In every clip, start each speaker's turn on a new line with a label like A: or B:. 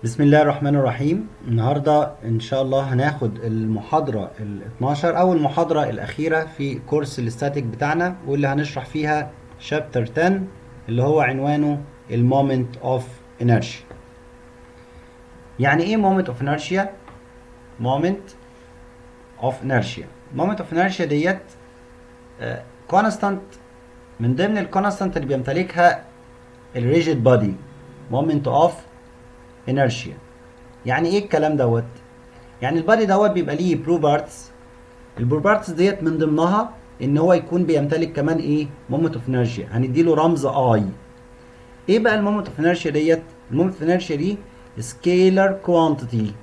A: بسم الله الرحمن الرحيم. النهاردة إن شاء الله هناخد المحاضرة ال 12 أو المحاضرة الأخيرة في كورس الاستاتيك بتاعنا، واللي هنشرح فيها شابتر 10 اللي هو عنوانه المومنت اوف انرشيا. يعني إيه مومنت اوف انرشيا؟ مومنت اوف انرشيا ديت كونستانت من ضمن الكونستانت اللي بيمتلكها الريجيد بودي. مومنت اوف انرشيا يعني ايه الكلام دوت؟ يعني البادي دوت بيبقى ليه بروبارتس. البروبارتس ديت من ضمنها ان هو يكون بيمتلك كمان ايه؟ مومنت اوف انرشيا. هنديله رمز اي. ايه بقى المومنت اوف انرشيا ديت؟ المومنت اوف انرشيا دي سكيلر كوانتيتي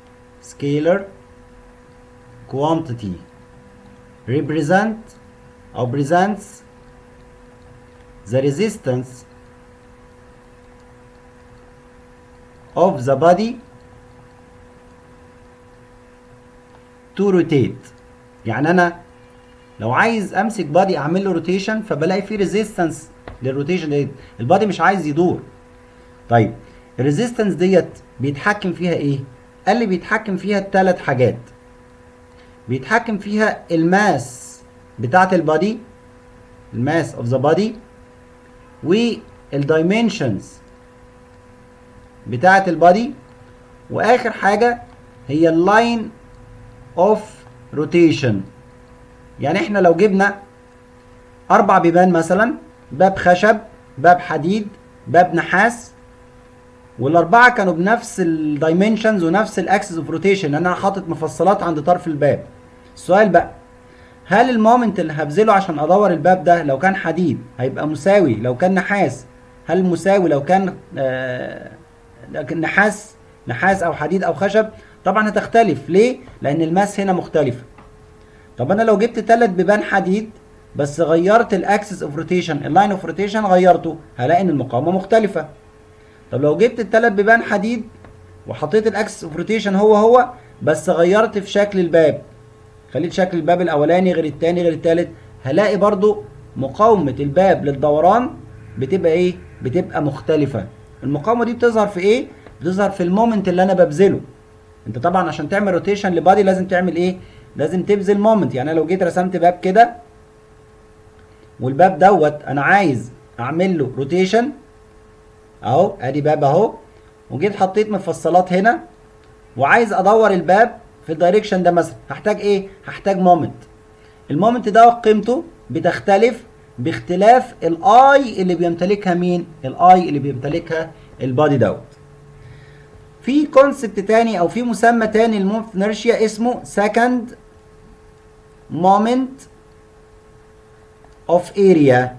A: represent او presents the resistance of the body to rotate. يعني انا لو عايز امسك بادي اعمل له روتيشن فبلاقي فيه ريزيستنس للروتيشن ديت، البادي مش عايز يدور. طيب الريزيستنس ديت بيتحكم فيها ايه؟ قال لي بيتحكم فيها ثلاث حاجات. بيتحكم فيها الماس بتاعت البادي، الماس اوف ذا بادي، والدايمنشنز بتاعت البادي، واخر حاجه هي اللاين اوف روتيشن. يعني احنا لو جبنا 4 بيبان مثلا، باب خشب، باب حديد، باب نحاس، والاربعه كانوا بنفس الدايمنشنز ونفس الاكسس اوف روتيشن، انا حاطط مفصلات عند طرف الباب. السؤال بقى، هل المومنت اللي هبذله عشان ادور الباب ده لو كان حديد هيبقى مساوي لو كان نحاس؟ هل مساوي لو كان نحاس او حديد او خشب؟ طبعا هتختلف. ليه؟ لان الماس هنا مختلفه. طب انا لو جبت 3 بيبان حديد بس غيرت الاكسس اوف روتيشن، اللاين اوف روتيشن غيرته، هلاقي ان المقاومه مختلفه. طب لو جبت ال3 بيبان حديد وحطيت الاكسس اوف روتيشن هو بس غيرت في شكل الباب، خليت شكل الباب الاولاني غير الثاني غير الثالث، هلاقي برضو مقاومه الباب للدوران بتبقى ايه؟ بتبقى مختلفه. المقاومه دي بتظهر في ايه؟ بتظهر في المومنت اللي انا ببذله. انت طبعا عشان تعمل روتيشن لبادي لازم تعمل ايه؟ لازم تبذل مومنت. يعني انا لو جيت رسمت باب كده والباب دوت انا عايز اعمل له روتيشن اهو، ادي باب اهو، وجيت حطيت مفصلات هنا وعايز ادور الباب في الدايركشن ده مثلا، هحتاج ايه؟ هحتاج مومنت. المومنت ده قيمته بتختلف باختلاف الاي اللي بيمتلكها مين؟ الاي اللي بيمتلكها البادي دوت. في كونسبت تاني او في مسمى تاني للمومنت اوف انرشيا اسمه سكند مومنت اوف اريا.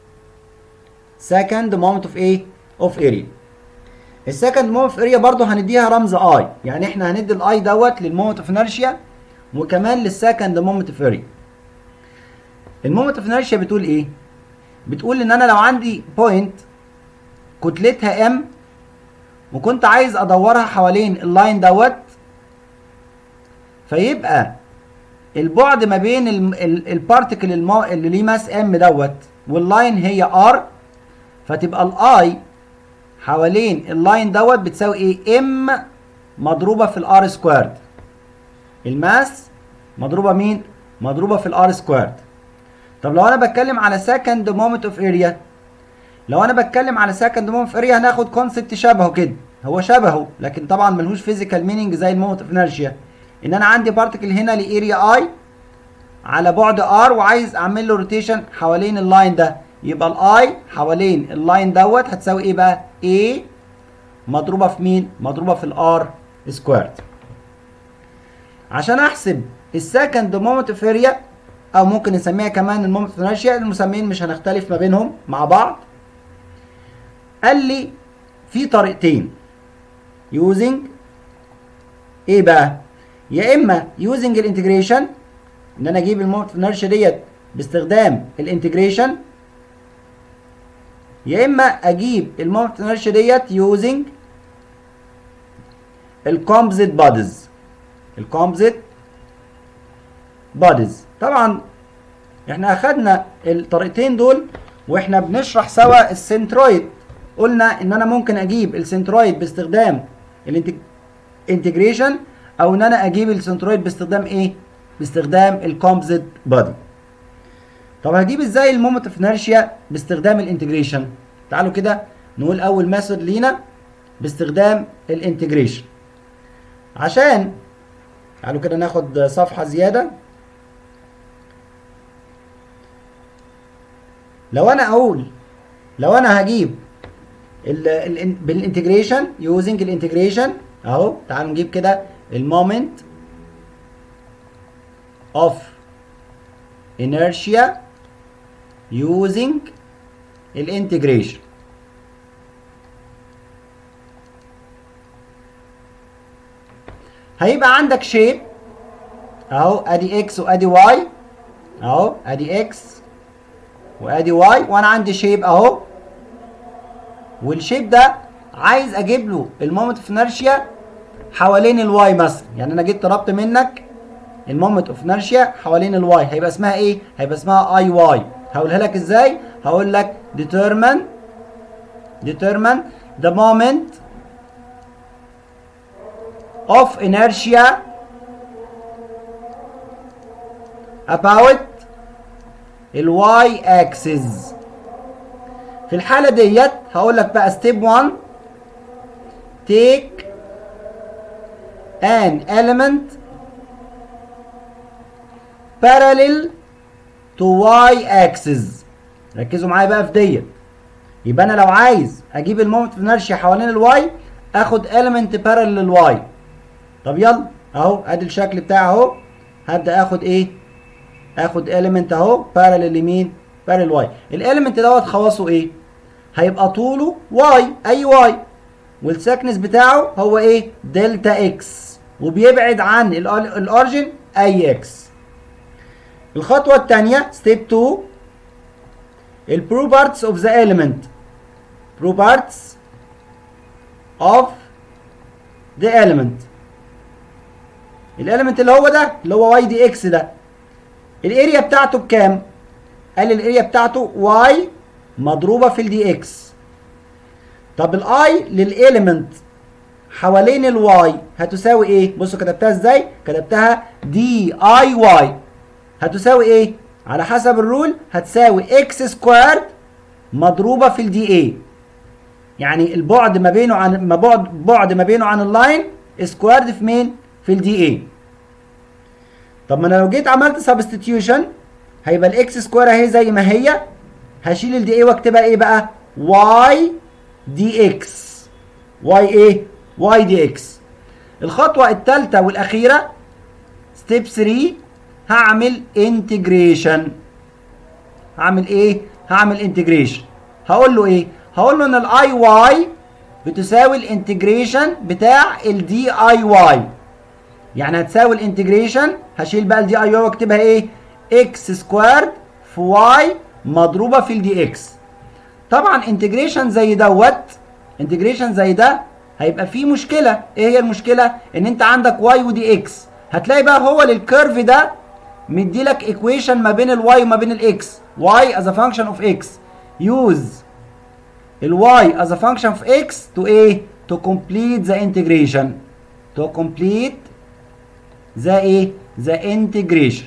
A: سكند مومنت اوف ايه؟ اوف اريا. السكند مومنت اوف اريا برضه هنديها رمز اي. يعني احنا هندي الاي دوت للمومنت اوف انرشيا وكمان للسكند مومنت اوف اريا. المومنت اوف انرشيا بتقول ايه؟ بتقول ان انا لو عندي بوينت كتلتها ام وكنت عايز ادورها حوالين اللاين دوت، فيبقى البعد ما بين البارتكل اللي ليه ماس ام دوت واللاين هي ار، فتبقى الاي حوالين اللاين دوت بتساوي ايه؟ ام مضروبه في الار سكويرد. الماس مضروبه مين؟ مضروبه في الار سكويرد. طب لو انا بتكلم على سكند مومنت اوف اريا، لو انا بتكلم على سكند مومنت اوف اريا هناخد كونسبت شبهه كده، هو شبهه لكن طبعا ملهوش فيزيكال مينينج زي المومنت اوف انرشيا. ان انا عندي بارتكل هنا لاريا اي على بعد ار وعايز اعمل له روتيشن حوالين اللاين ده، يبقى الاي حوالين اللاين دوت هتساوي ايه بقى؟ A مضروبه في مين؟ مضروبه في الار سكويرد. عشان احسب السكند مومنت اوف اريا او ممكن نسميها كمان المومنت اوف انرشيا، المسميين مش هنختلف ما بينهم مع بعض. قال لي في طريقتين يوزنج ايه بقى؟ يا اما يوزنج الانتجريشن، ان انا اجيب المومنت اوف انرشيا ديت باستخدام الانتجريشن، يا اما اجيب المومنت اوف انرشيا ديت يوزنج الكومبوزيت بوديز. الكومبوزيت بوديز طبعا احنا اخدنا الطريقتين دول واحنا بنشرح سوا السنترويد. قلنا ان انا ممكن اجيب السنترويد باستخدام الانتجريشن، او ان انا اجيب السنترويد باستخدام ايه؟ باستخدام الكومبوزيت بادي. طب هجيب ازاي المومنت اوف انرشيا باستخدام الانتجريشن؟ تعالوا كده نقول اول ميثود لينا باستخدام الانتجريشن. عشان تعالوا كده ناخد صفحة زيادة. لو انا هجيب بالانتجريشن يوزنج الانتجريشن اهو، تعالوا نجيب كده المومنت اوف inertia using الانتجريشن. هيبقى عندك شيب اهو، ادي اكس وادي واي اهو، ادي اكس وادي واي، وانا عندي شيب اهو، والشيب ده عايز اجيب له المومنت اوف انرشيا حوالين الواي مثلا. يعني انا جيت طلبت منك المومنت اوف انرشيا حوالين الواي، هيبقى اسمها ايه؟ هيبقى اسمها اي واي. هقولها لك ازاي؟ هقول لك determine the moment of inertia about الواي axis. في الحالة ديت هقول لك بقى step 1 take an element parallel to y axis. ركزوا معايا بقى في ديت. يبقى انا لو عايز اجيب المومنت اوف انرشيا حوالين الواي اخد element parallel للواي. طب يلا اهو ادي الشكل بتاعي اهو، هبدا اخد ايه؟ اخد element اهو parallel لمين؟ parallel واي. الاليمنت دوت خواصه ايه؟ هيبقى طوله واي، اي واي، والسكنس بتاعه هو ايه؟ دلتا اكس، وبيبعد عن الاورجن اي اكس. الخطوة الثانية ستيب 2 البروبرتس اوف ذا element. properties of the element. الاليمنت اللي هو ده اللي هو واي دي اكس ده، الاريا بتاعته بكام؟ قال الاريا بتاعته واي مضروبة في الدي اكس. طب الاي للاليمنت حوالين الواي هتساوي ايه؟ بصوا كتبتها ازاي؟ كتبتها دي اي واي هتساوي ايه؟ على حسب الرول هتساوي اكس سكويرد مضروبه في الدي اي. يعني البعد ما بينه عن بعد ما بينه عن اللاين سكويرد في مين؟ في الدي اي. طب ما انا لو جيت عملت سبستيتيوشن هيبقى الاكس سكوير اهي زي ما هي، هشيل الدي اي واكتبها ايه بقى؟ واي دي اكس. واي ايه؟ واي دي اكس. الخطوه الثالثه والاخيره ستيب 3 هعمل انتجريشن. هعمل ايه؟ هعمل انتجريشن. هقول له ايه؟ هقول له ان الاي واي بتساوي الانتجريشن بتاع الدي اي واي. يعني هتساوي الانتجريشن، هشيل بقى الدي اي واي واكتبها ايه؟ اكس سكويرد في واي مضروبه في الدي اكس. طبعا انتجريشن زي دوت، انتجريشن زي ده هيبقى فيه مشكله. ايه هي المشكله؟ ان انت عندك واي ودي اكس. هتلاقي بقى هو للكيرف ده مدي لك ايكويشن ما بين الواي وما بين الاكس. y as a function of x. use الواي as a function of x to ايه؟ to complete the integration. to complete the ايه؟ the integration.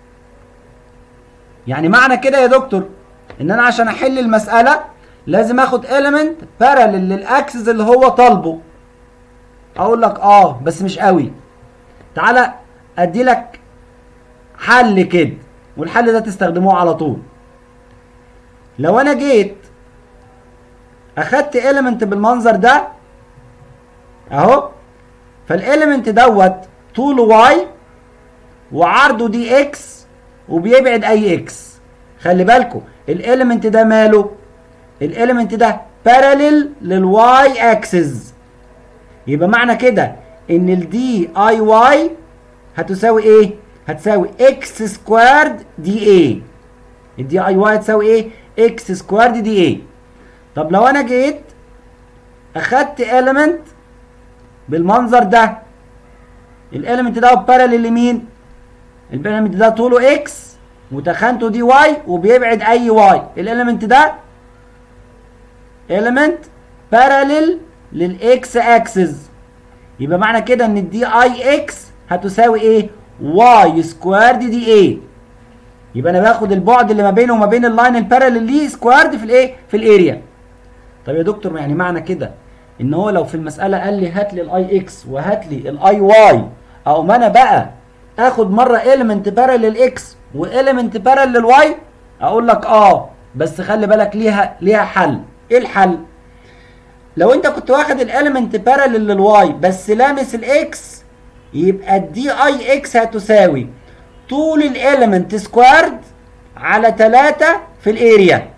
A: يعني معنى كده يا دكتور ان انا عشان احل المسألة لازم اخد element parallel للاكسس اللي هو طالبه. اقول لك بس مش قوي. تعالى ادي لك حل كده، والحل ده تستخدموه على طول. لو انا جيت اخدت element بالمنظر ده اهو، فالاليمنت دوت طوله واي وعرضه دي اكس وبيبعد اي اكس. خلي بالكم الاليمنت ده ماله؟ الاليمنت ده باراليل للواي اكسس. يبقى معنى كده ان الدي اي واي هتساوي ايه؟ هتساوي اكس سكوارد دي اي. الدي اي واي هتساوي ايه؟ اكس سكوارد دي اي. طب لو انا جيت اخدت element بالمنظر ده، الاليمنت ده باراليل لمين؟ الاليمنت ده طوله اكس وتخانته دي واي وبيبعد اي واي. الاليمنت ده element باراليل للاكس اكسس. يبقى معنى كده ان الدي اي اكس هتساوي ايه؟ واي سكوارد دي ايه. يبقى انا باخد البعد اللي ما بينه وما بين اللاين الباراليل ليه سكوارد في الايه؟ في الاريا. طب يا دكتور يعني معنى كده ان هو لو في المساله قال لي هات لي الاي اكس وهات لي الاي واي، اقوم انا بقى اخد مره اليمنت باراليل اكس واليمنت باراليل واي؟ اقول لك بس خلي بالك ليها حل. ايه الحل؟ لو انت كنت واخد الاليمنت باراليل للواي بس لامس الاكس، يبقى الدي اي اكس هتساوي طول الاليمنت سكوارد على 3 في الاريا.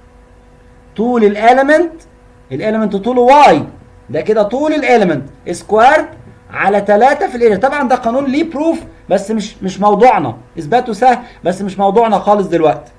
A: طول الاليمنت طوله واي، ده كده طول الاليمنت سكوارد على 3 في الاريا. طبعا ده قانون ليه بروف بس مش موضوعنا، اثباته سهل بس مش موضوعنا خالص دلوقتي.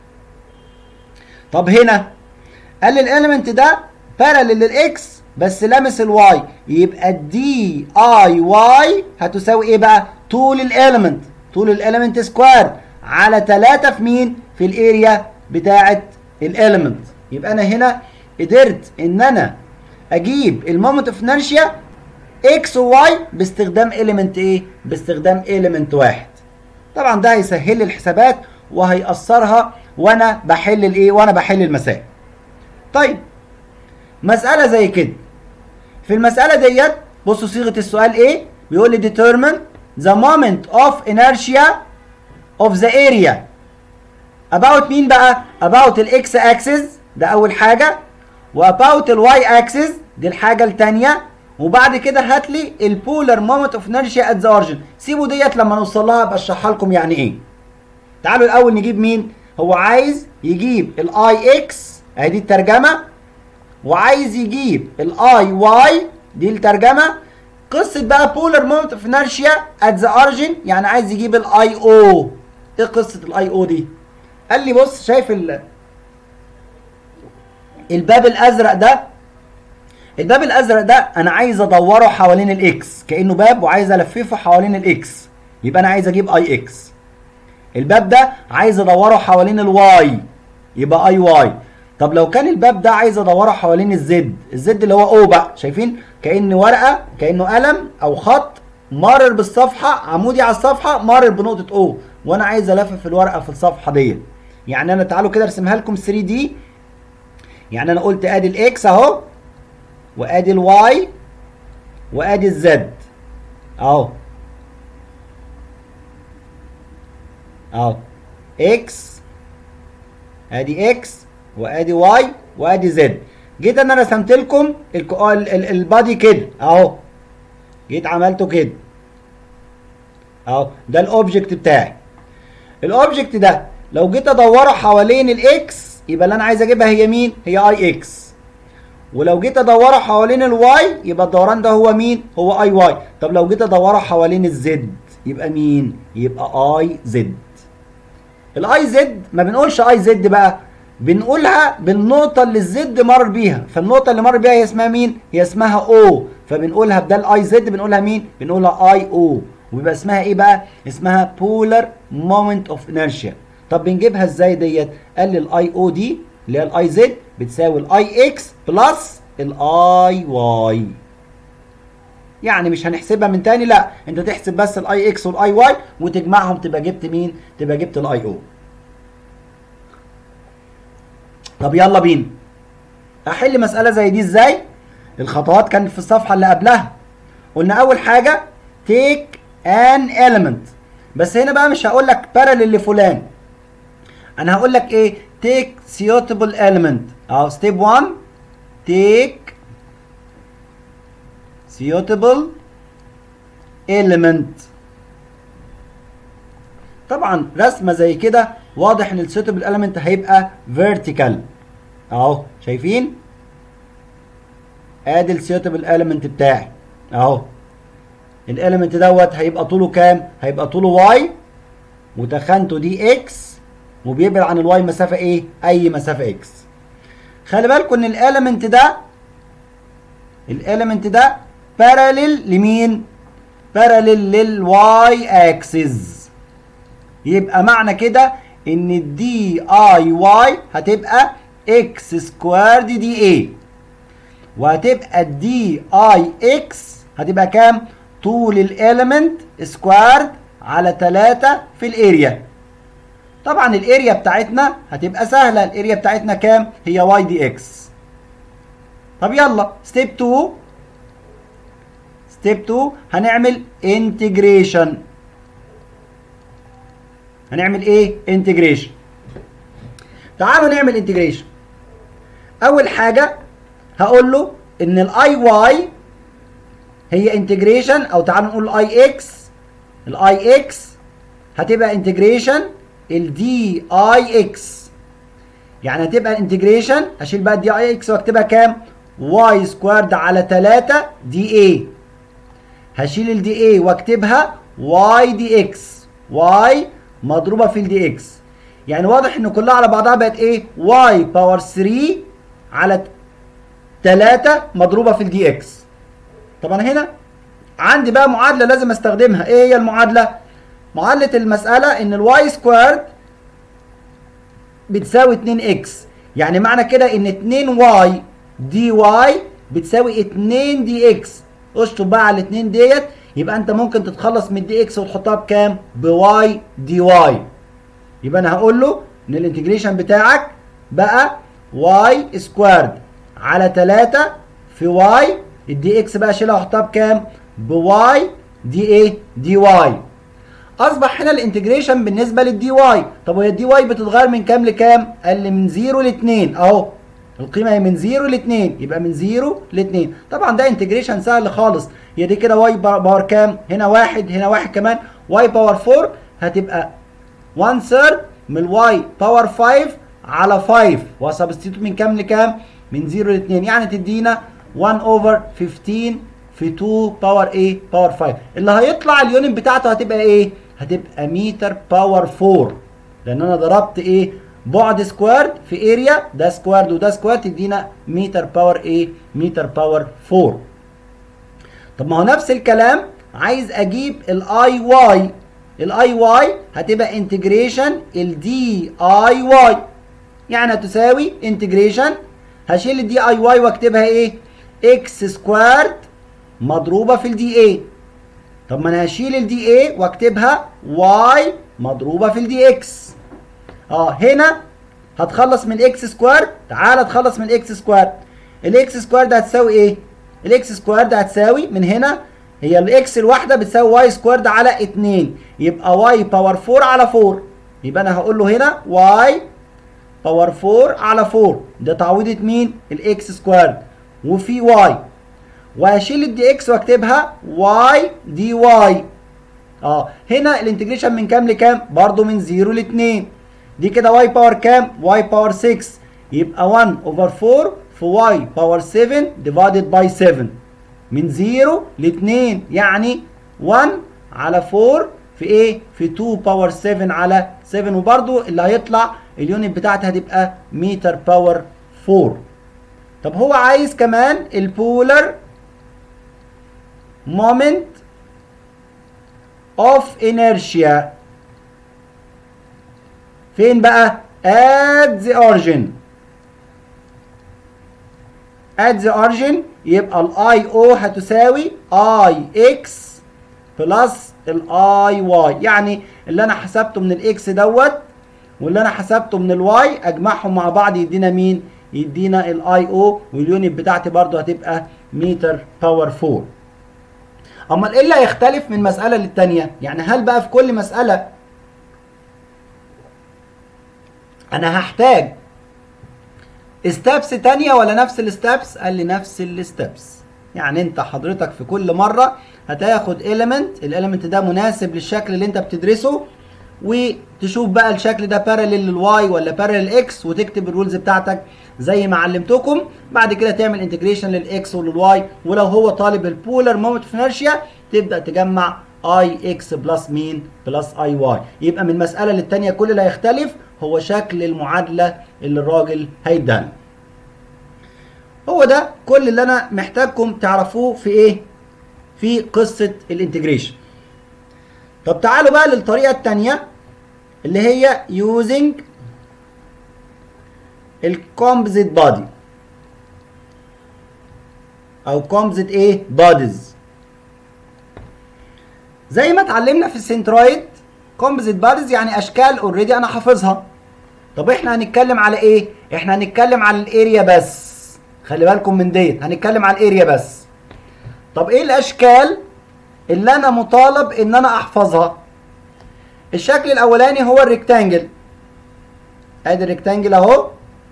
A: طب هنا قال لي الاليمنت ده باراليل للاكس بس لامس الواي، يبقى الدي اي واي هتساوي ايه بقى؟ طول الاليمنت سكوار على 3 في مين؟ في الاريا بتاعه الاليمنت. يبقى انا هنا قدرت ان انا اجيب المومنت اوف انرشيا اكس وواي باستخدام اليمنت ايه؟ باستخدام اليمنت واحد. طبعا ده هيسهل لي الحسابات وهيأثرها وانا بحل الايه؟ وانا بحل المسائل. طيب مسألة زي كده، في المسألة ديت بصوا صيغة السؤال ايه؟ بيقول لي determine the moment of inertia of the area about مين بقى؟ about الاكس axis ده أول حاجة، واباوت الواي axis دي الحاجة التانية، وبعد كده هات لي البولر مومنت اوف انرشيا ات ذا اوريجن. سيبوا ديت لما نوصل لها ابقى اشرحها لكم يعني ايه. تعالوا الأول نجيب مين؟ هو عايز يجيب الاي اكس اهي دي الترجمة، وعايز يجيب الاي واي دي الترجمه. قصه بقى بولر مومنت اوف انرشيا ات ذا اوريجن يعني عايز يجيب الاي او. ايه قصه الاي او دي؟ قال لي بص شايف الباب الازرق ده؟ الباب الازرق ده انا عايز ادوره حوالين الاكس كانه باب وعايز الففه حوالين الاكس، يبقى انا عايز اجيب اي اكس. الباب ده عايز ادوره حوالين الواي يبقى اي واي. طب لو كان الباب ده عايز ادوره حوالين الزد اللي هو او بقى، شايفين كأن ورقه كأنه قلم او خط مارر بالصفحه عمودي على الصفحه مارر بنقطه او، وانا عايز الفف الورقه في الصفحه ديت. يعني انا تعالوا كده ارسمها لكم 3 دي. يعني انا قلت ادي الاكس اهو، وادي الواي، وادي الزد اهو اكس، ادي اكس وادي واي وادي زد. جيت انا رسمت لكم البادي كده اهو، جيت عملته كده اهو، ده الاوبجكت بتاعي. الاوبجكت ده لو جيت ادوره حوالين الاكس يبقى اللي انا عايز اجيبها هي مين؟ هي اي اكس. ولو جيت ادوره حوالين الواي يبقى الدوران ده هو مين؟ هو اي واي. طب لو جيت ادوره حوالين الزد يبقى مين؟ يبقى اي زد. الاي زد ما بنقولش اي زد بقى، بنقولها بالنقطة اللي الزد مر بيها، فالنقطة اللي مر بيها هي اسمها مين؟ هي اسمها او، فبنقولها بدل اي زد بنقولها مين؟ بنقولها اي او، وبيبقى اسمها ايه بقى؟ اسمها بولر مومنت اوف انرشيا. طب بنجيبها ازاي ديت؟ قال لي الاي او دي اللي هي الاي زد بتساوي الاي اكس بلس الاي واي. يعني مش هنحسبها من تاني، لا انت تحسب بس الاي اكس والاي واي وتجمعهم تبقى جبت مين؟ تبقى جبت الاي او. طب يلا بينا احل مسألة زي دي ازاي؟ الخطوات كانت في الصفحة اللي قبلها. قلنا اول حاجة take an element، بس هنا بقى مش هقول لك parallel لفلان، انا هقول لك ايه؟ take suitable element. اهو step 1 take suitable element. طبعا رسمة زي كده واضح ان السيوتبل element هيبقى vertical اهو، شايفين؟ ادي السيوتبل element بتاعي اهو. الاليمنت دوت هيبقى طوله كام؟ هيبقى طوله واي وتخانته دي اكس، وبيبعد عن الواي مسافة ايه؟ اي مسافة اكس. خلي بالكم ان الاليمنت ده باراليل لمين؟ باراليل للواي اكسس. يبقى معنى كده ان الدي اي واي هتبقى اكس سكوارد دي ايه، وهتبقى الدي اي اكس هتبقى كام؟ طول الاليمنت سكوارد على 3 في الاريا. طبعا الاريا بتاعتنا هتبقى سهله، الاريا بتاعتنا كام؟ هي واي دي اكس. طب يلا ستيب 2. ستيب 2 هنعمل انتجريشن. هنعمل ايه؟ انتجريشن. تعالوا نعمل انتجريشن. اول حاجه هقول له ان الاي واي هي انتجريشن، او تعالوا نقول الاي اكس. الاي اكس هتبقى انتجريشن الدي اي اكس. يعني هتبقى انتجريشن، اشيل بقى الدي اي اكس واكتبها كام؟ واي سكوارد على 3 دي اي. هشيل الدي اي واكتبها واي دي اكس. واي مضروبه في الدي اكس. يعني واضح ان كلها على بعضها بقت ايه؟ واي باور 3 على 3 مضروبه في الدي اكس. طبعا هنا عندي بقى معادله لازم استخدمها. ايه هي المعادله؟ معادله المساله ان الواي سكوارد بتساوي 2 اكس. يعني معنى كده ان 2 واي دي واي بتساوي 2 دي اكس. اشطب بقى على الاثنين ديت، يبقى انت ممكن تتخلص من الدي اكس وتحطها بكام؟ بواي دي واي. يبقى انا هقول له ان الانتجريشن بتاعك بقى واي سكوارد على 3 في واي. الدي اكس بقى اشيلها واحطها بكام؟ بواي دي ايه؟ دي واي. اصبح هنا الانتجريشن بالنسبه للدي واي. طب وهي الدي واي بتتغير من كام لكام؟ قال لي من 0 ل 2 اهو. القيمه هي من 0 ل 2، يبقى من 0 ل 2. طبعا ده انتجريشن سهل خالص. هي دي كده واي باور كام؟ هنا 1، هنا 1 كمان. واي باور 4 هتبقى 1 ثيرد من الواي باور 5 على 5، وسبستيتوت من كام لكام؟ من 0 ل 2، يعني تدينا 1 اوفر 15 في 2 باور ايه؟ باور 5. اللي هيطلع اليونت بتاعته هتبقى ايه؟ هتبقى متر باور 4، لان انا ضربت ايه؟ بعد سكوارد في اريا، ده سكوارد وده سكوارد، تدينا متر باور ايه؟ متر باور 4. طب ما هو نفس الكلام عايز اجيب الاي واي. الاي واي هتبقى انتجريشن الدي اي واي، يعني هتساوي انتجريشن، هشيل الدي اي واي واكتبها ايه؟ اكس سكوارد مضروبه في الدي اي. طب ما انا هشيل الدي اي واكتبها واي مضروبه في الدي اكس. هنا هتخلص من الاكس سكوارد. تعال اتخلص من الاكس سكوارد. الاكس سكوارد هتساوي ايه؟ الاكس سكوارد هتساوي من هنا، هي الاكس الواحده بتساوي واي سكوارد على 2، يبقى واي باور 4 على 4. يبقى انا هقول له هنا واي باور 4 على 4. ده تعويضه مين؟ الاكس سكوارد وفي واي. وهشيل الدي اكس واكتبها واي دي واي. هنا الانتجريشن من كام لكام؟ برضو من 0 ل 2. دي كده واي باور كام؟ واي باور 6، يبقى 1 اوفر 4 في واي باور 7 ديفايدد باي 7 من 0 ل 2، يعني 1 على 4 في ايه؟ في 2 باور 7 على 7. وبرضو اللي هيطلع اليونت بتاعتها هتبقى متر باور 4. طب هو عايز كمان البولر مومنت اوف انيرشيا. فين بقى؟ at the origin. at the origin يبقى الاي او هتساوي اي اكس بلس الاي واي. يعني اللي انا حسبته من الاكس دوت واللي انا حسبته من الواي اجمعهم مع بعض يدينا مين؟ يدينا الاي او، واليونت بتاعتي برضو هتبقى متر باور 4. امال ايه اللي هيختلف من مساله للتانيه؟ يعني هل بقى في كل مساله انا هحتاج ستابس تانية ولا نفس الستابس؟ قال لي نفس الستابس. يعني انت حضرتك في كل مرة هتاخد element، الاليمنت ده مناسب للشكل اللي انت بتدرسه، وتشوف بقى الشكل ده باراليل للواي ولا باراليل اكس، وتكتب الرولز بتاعتك زي ما علمتكم. بعد كده تعمل انتجريشن للاكس وللواي، ولو هو طالب البولر مومنت اوف انرشيا تبدا تجمع اي اكس بلس مين؟ بلس اي واي. يبقى من مساله للتانيه كل اللي هيختلف هو شكل المعادله اللي الراجل هيديها. هو ده كل اللي انا محتاجكم تعرفوه في ايه؟ في قصه الانتجريشن. طب تعالوا بقى للطريقه الثانيه اللي هي using الكومبوزيت بادي او كومبوزيت ايه؟ باديز. زي ما اتعلمنا في السنترويد كومبوزيت بادز يعني اشكال اوريدي انا حافظها. طب احنا هنتكلم على ايه؟ احنا هنتكلم على الاريا بس. خلي بالكم من ديت، هنتكلم على الاريا بس. طب ايه الاشكال اللي انا مطالب ان انا احفظها؟ الشكل الاولاني هو الريكتانجل. ادي الريكتانجل اهو.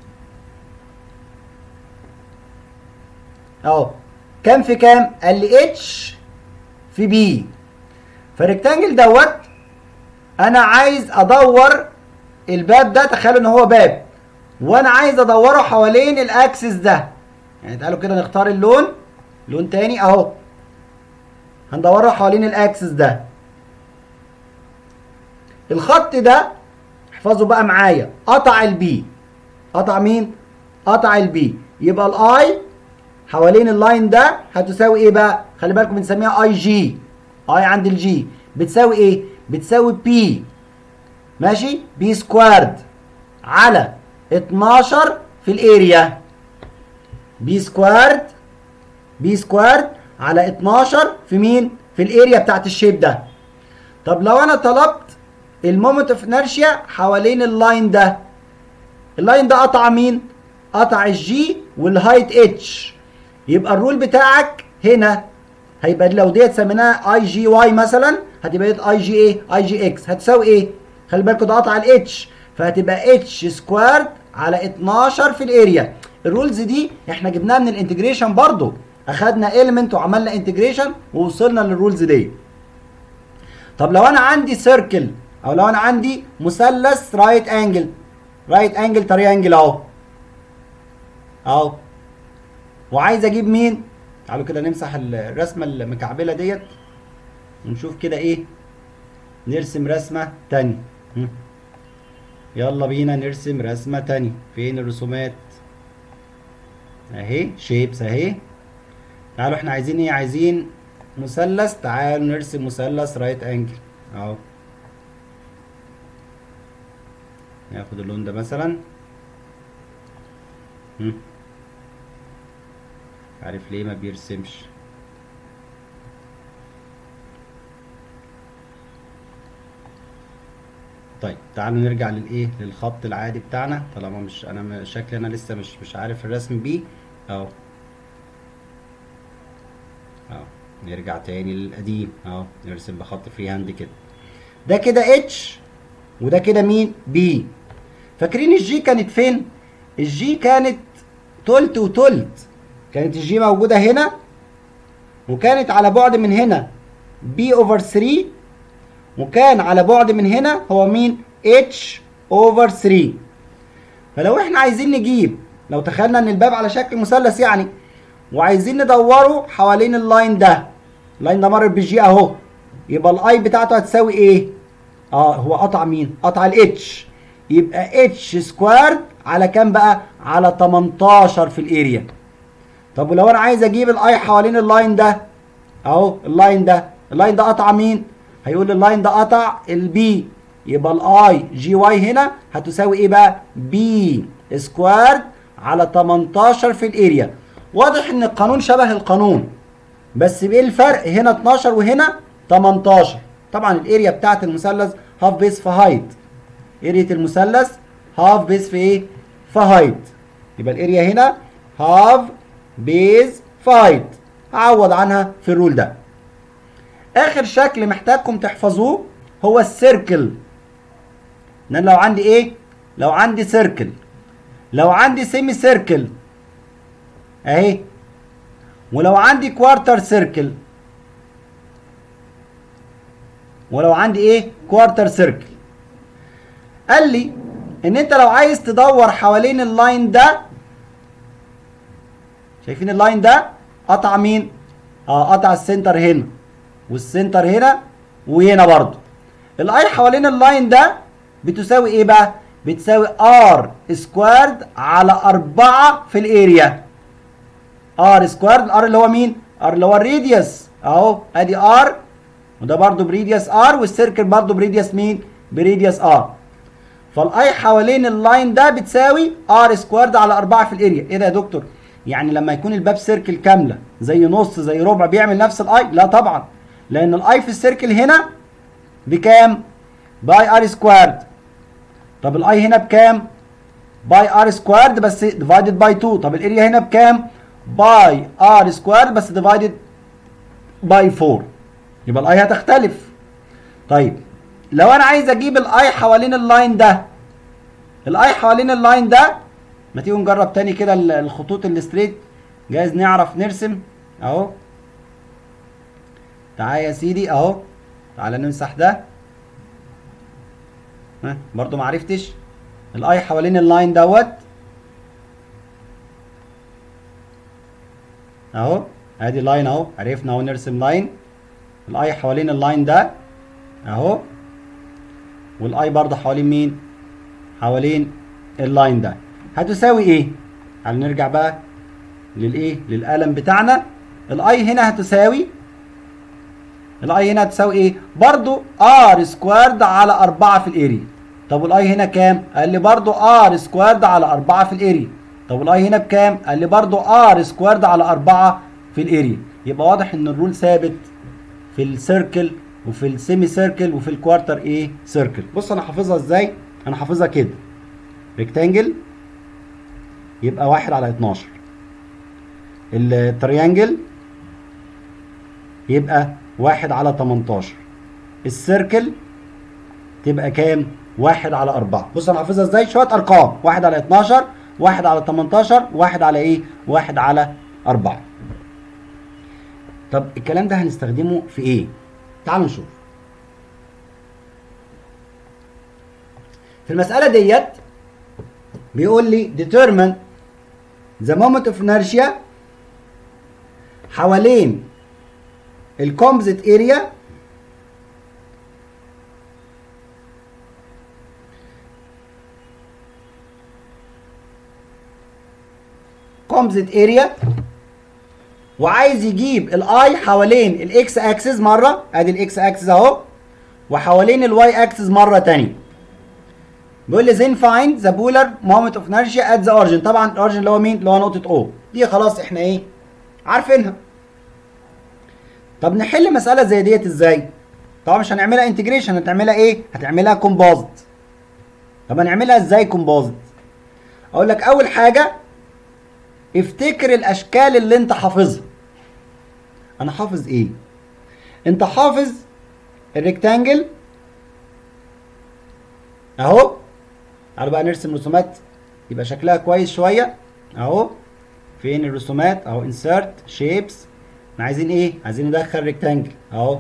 A: اهو. كام في كام؟ قال لي اتش في بي. فالريكتانجل دوت انا عايز ادور الباب ده، تخيلوا ان هو باب وانا عايز ادوره حوالين الاكسس ده. يعني تعالوا كده نختار اللون، لون تاني اهو، هندوره حوالين الاكسس ده. الخط ده احفظوا بقى معايا، قطع البي. قطع مين؟ قطع البي. يبقى الاي حوالين اللاين ده هتساوي ايه بقى؟ خلي بالكم بنسميها اي جي. اي عند الجي بتساوي ايه؟ بتساوي بي، ماشي؟ بي سكوارد على 12 في الاريا. بي سكوارد، بي سكوارد على 12 في مين؟ في الاريا بتاعت الشيب ده. طب لو انا طلبت المومنت اوف انرشيا حوالين اللاين ده، اللاين ده قطع مين؟ قطع الجي والهايت اتش. يبقى الرول بتاعك هنا هيبقى لو ديت سميناها اي جي واي مثلا، هتبقى ديت اي جي ايه؟ اي جي اكس. هتساوي ايه؟ خلي بالكوا ده قطع الاتش، فهتبقى اتش سكوارد على 12 في الاريا. الرولز دي احنا جبناها من الانتجريشن برضو، اخدنا ايلمنت وعملنا انتجريشن ووصلنا للرولز دي. طب لو انا عندي سيركل او لو انا عندي مثلث رايت انجل، رايت انجل تريانجل اهو اهو، وعايز اجيب مين؟ تعالوا كده نمسح الرسمه المكعبله ديت ونشوف كده ايه، نرسم رسمه تانية. يلا بينا نرسم رسمه تانية. فين الرسومات؟ اهي شيبس اهي. تعالوا احنا عايزين ايه؟ عايزين مثلث. تعالوا نرسم مثلث رايت انجل اهو. ناخد اللون ده مثلا. عارف ليه ما بيرسمش؟ طيب تعالوا نرجع للايه، للخط العادي بتاعنا، طالما مش انا شكلي انا لسه مش عارف الرسم بيه اهو. اهو نرجع تاني للقديم اهو، نرسم بخط فري هاند كده. ده كده اتش وده كده مين؟ بي. فاكرين الجي كانت فين؟ الجي كانت تلت وتلت. كانت الجي موجوده هنا وكانت على بعد من هنا بي اوفر 3، وكان على بعد من هنا هو مين؟ اتش اوفر 3. فلو احنا عايزين نجيب، لو تخيلنا ان الباب على شكل مثلث يعني، وعايزين ندوره حوالين اللاين ده، اللاين ده مر بالجي اهو، يبقى الاي بتاعته هتساوي ايه؟ هو قطع مين؟ قطع الاتش. يبقى اتش سكوارد على كام بقى؟ على 18 في الاريا. طب ولو انا عايز اجيب الاي حوالين اللاين ده اهو، اللاين ده قطع مين؟ هيقول اللاين ده قطع البي، يبقى الاي جي واي هنا هتساوي ايه بقى؟ بي سكوارد على 18 في الاريا. واضح ان القانون شبه القانون، بس بايه الفرق؟ هنا 12 وهنا 18. طبعا الاريا بتاعت المثلث هاف بيس في هايت. اريا المثلث هاف بيس في ايه؟ في هايت. يبقى الاريا هنا هاف بيز في هايت. هعوض عنها في الرول ده. اخر شكل محتاجكم تحفظوه هو السيركل. ان لو عندي ايه؟ لو عندي سيركل، لو عندي سيمي سيركل اهي، ولو عندي كوارتر سيركل، ولو عندي ايه؟ كوارتر سيركل. قال لي ان انت لو عايز تدور حوالين اللاين ده، شايفين اللاين ده قطع مين؟ قطع السنتر هنا والسنتر هنا وهنا برضو. الاي حوالين اللاين ده بتساوي ايه بقى؟ بتساوي ار سكوارد على 4 في الاريا. ار سكوارد، الار اللي هو مين؟ ار اللي هو الراديوس اهو، ادي ار، وده برضو بريديوس ار، والسيركل برضو بريديوس مين؟ بريديوس ار. فالاي حوالين اللاين ده بتساوي ار سكوارد على 4 في الاريا. ايه ده يا دكتور؟ يعني لما يكون الباب سيركل كامله زي نص زي ربع بيعمل نفس الاي؟ لا طبعا، لان الاي في السيركل هنا بكام؟ باي ار سكوارد. طب الاي هنا بكام؟ باي ار سكوارد بس ديفايدد باي 2. طب الاريا هنا بكام؟ باي ار سكوارد بس ديفايدد باي 4. يبقى الاي هتختلف. طيب لو انا عايز اجيب الاي حوالين اللاين ده، الاي حوالين اللاين ده، ما تيجوا نجرب تاني كده الخطوط الستريت، جايز نعرف نرسم اهو. تعالى يا سيدي اهو، تعالى نمسح ده. ها برضو معرفتش. الاي حوالين اللاين دوت اهو، ادي لاين اهو، عرفنا اهو نرسم لاين. الاي حوالين اللاين ده اهو، والاي برضه حوالين مين؟ حوالين اللاين ده. هتساوي ايه؟ تعال نرجع بقى للايه؟ للقلم بتاعنا. الاي هنا هتساوي، الاي هنا هتساوي ايه؟ برضه ار سكوارد على 4 في الاريا. طب والاي هنا كام؟ قال لي برضه ار سكوارد على 4 في الاريا. طب والاي هنا بكام؟ قال لي برضه ار سكوارد على 4 في الاريا. يبقى واضح ان الرول ثابت في السيركل وفي السيمي سيركل وفي الكوارتر ايه؟ سيركل. بص انا حافظها ازاي؟ انا حافظها كده. ريكتانجل يبقى 1 على 12. التريانجل يبقى 1 على 18. السيركل تبقى كام؟ 1 على 4. بص انا حافظها ازاي؟ شويه ارقام. 1 على 12، 1 على 18، 1 على ايه؟ 1 على 4. طب الكلام ده هنستخدمه في ايه؟ تعالوا نشوف. في المسألة ديت بيقول لي determine the moment of inertia حوالين الكومبوزيت اريا كومبوزيت اريا، وعايز يجيب الاي حوالين الاكس اكسس مره، ادي الاكس اكسس اهو، وحوالين الواي اكسس مره ثانيه. بيقول لي then find the polar moment of inertia at the origin. طبعا الاوريجن اللي هو مين؟ اللي هو نقطه O دي. خلاص احنا ايه؟ عارفينها. طب نحل مساله زي ديت ازاي؟ طبعا مش هنعملها انتجريشن، هتعملها ايه؟ هتعملها كومبوزيت. طب هنعملها ازاي كومبوزيت؟ اقول لك اول حاجه افتكر الاشكال اللي انت حافظها. انا حافظ ايه؟ انت حافظ الريكتانجل اهو. تعالوا بقى نرسم رسومات يبقى شكلها كويس شويه اهو. فين الرسومات؟ اهو انسرت شيبس. احنا عايزين ايه؟ عايزين ندخل ريكتانجل اهو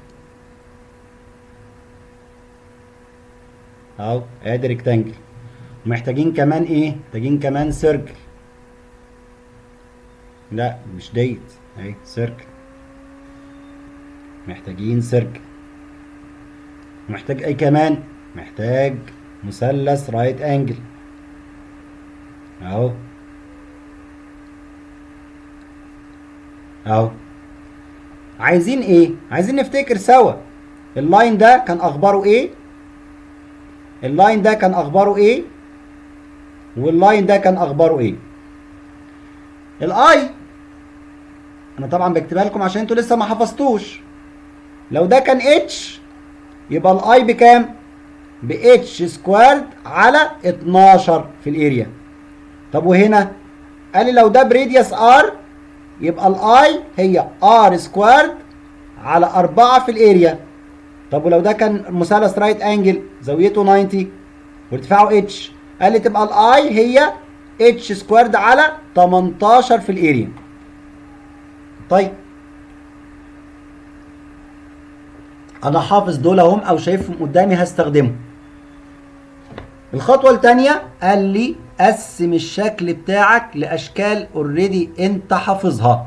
A: اهو، ادي ريكتانجل. ومحتاجين كمان ايه؟ محتاجين كمان سيركل. لا مش ديت اهي، سيركل. محتاجين سيركل. محتاج ايه كمان؟ محتاج مثلث رايت انجل اهو اهو. عايزين ايه؟ عايزين نفتكر سوا اللاين ده كان اخباره ايه، اللاين ده كان اخباره ايه، واللاين ده كان اخباره ايه. الاي انا طبعا بكتبها لكم عشان انتوا لسه ما حفظتوش. لو ده كان اتش يبقى الاي بكام؟ ب اتش سكوارد على 12 في الاريا. طب وهنا قال لي لو ده بريديوس ار يبقى الاي هي ار سكوارد على 4 في الاريا. طب ولو ده كان مثلث رايت انجل زاويته 90 وارتفاعه اتش، قال لي تبقى الاي هي اتش سكوارد على 18 في الاريا. طيب انا حافظ دول اهم او شايفهم قدامي هستخدمهم. الخطوه الثانيه قال لي قسم الشكل بتاعك لاشكال اوريدي انت حافظها.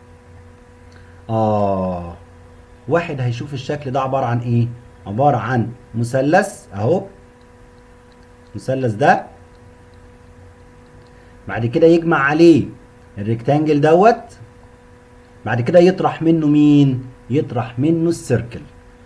A: واحد هيشوف الشكل ده عباره عن ايه؟ عباره عن مثلث اهو، المثلث ده بعد كده يجمع عليه الريكتانجل دوت، بعد كده يطرح منه مين؟ يطرح منه السيركل.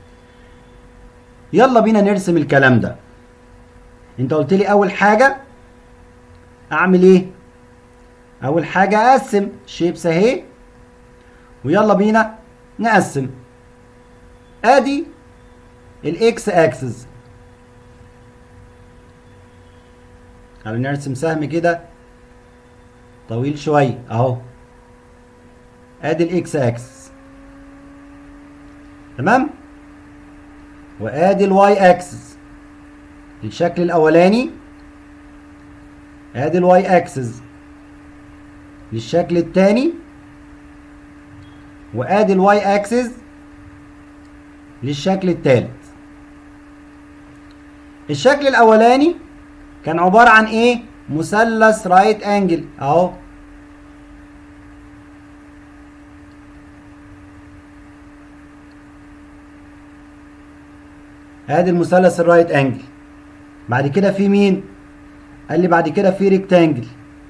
A: يلا بينا نرسم الكلام ده. انت قلت لي اول حاجه اعمل ايه؟ اول حاجه اقسم شيبس اهي، ويلا بينا نقسم. ادي الاكس اكسس. تعالوا نرسم سهم كده طويل شويه اهو. ادي الاكس اكسس تمام، وادي الواي اكسس للشكل الاولاني، ادي الواي اكسس للشكل الثاني، وادي الواي اكسس للشكل الثالث. الشكل الاولاني كان عباره عن ايه؟ مثلث رايت انجل اهو. ادي المثلث الرايت انجل. بعد كده في مين؟ قال لي بعد كده في ريكتانجل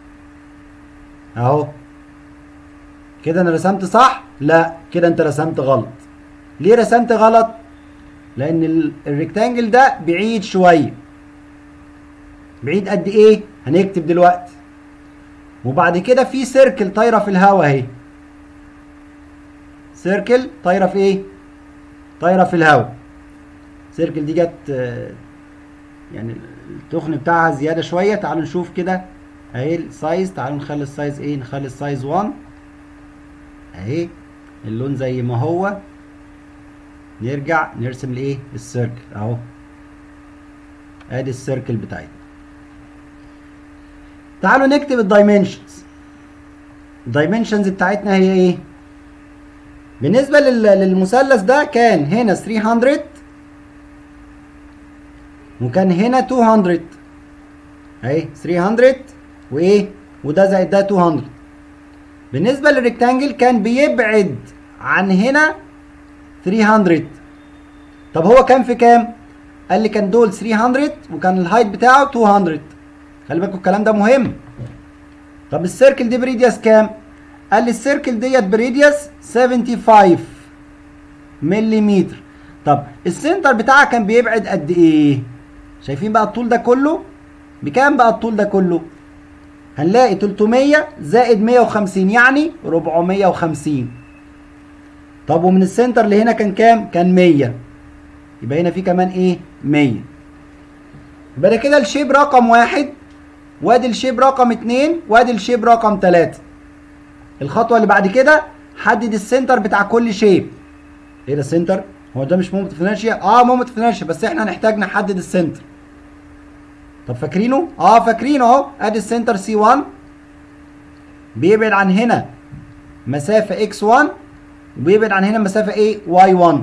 A: اهو. كده انا رسمت صح؟ لا، كده انت رسمت غلط. ليه رسمت غلط؟ لان الريكتانجل ده بعيد شويه. بعيد قد ايه؟ هنكتب دلوقتي. وبعد كده في سيركل طايره في الهواء اهي. سيركل طايره في ايه؟ طايره في الهواء. سيركل دي جت يعني التخن بتاعها زياده شويه. تعالوا نشوف كده اهي السايز. تعالوا نخلي السايز ايه؟ نخلي السايز 1 اهي. اللون زي ما هو. نرجع نرسم الايه؟ السيركل اهو. ادي السيركل بتاعتنا. تعالوا نكتب الدايمنشنز. الدايمنشنز بتاعتنا هي ايه؟ بالنسبه للمثلث ده كان هنا 300 وكان هنا 200 اهي. 300 وايه؟ وده زائد ده 200. بالنسبه للريكتانجل كان بيبعد عن هنا 300. طب هو كان في كام؟ قال لي كان دول 300 وكان الهايت بتاعه 200. خلي بالكم الكلام ده مهم. طب السيركل دي بريديوس كام؟ قال لي السيركل ديت بريديوس 75 ملم. طب السنتر بتاعها كان بيبعد قد ايه؟ شايفين بقى الطول ده كله؟ بكام بقى الطول ده كله؟ هنلاقي 300 زائد 150 يعني 450. طب ومن السنتر اللي هنا كان كام؟ كان 100. يبقى هنا في كمان ايه؟ 100. يبقى ده كده الشيب رقم 1، وادي الشيب رقم 2، وادي الشيب رقم 3. الخطوه اللي بعد كده حدد السنتر بتاع كل شيب. ايه ده السنتر؟ هو ده مش مومنت اوف انرشيا؟ مومنت اوف انرشيا، بس احنا هنحتاج نحدد السنتر. طب فاكرينه؟ فاكرينه اهو. ادي السنتر سي 1 بيبعد عن هنا مسافه اكس 1 وبيبعد عن هنا مسافه ايه؟ واي 1.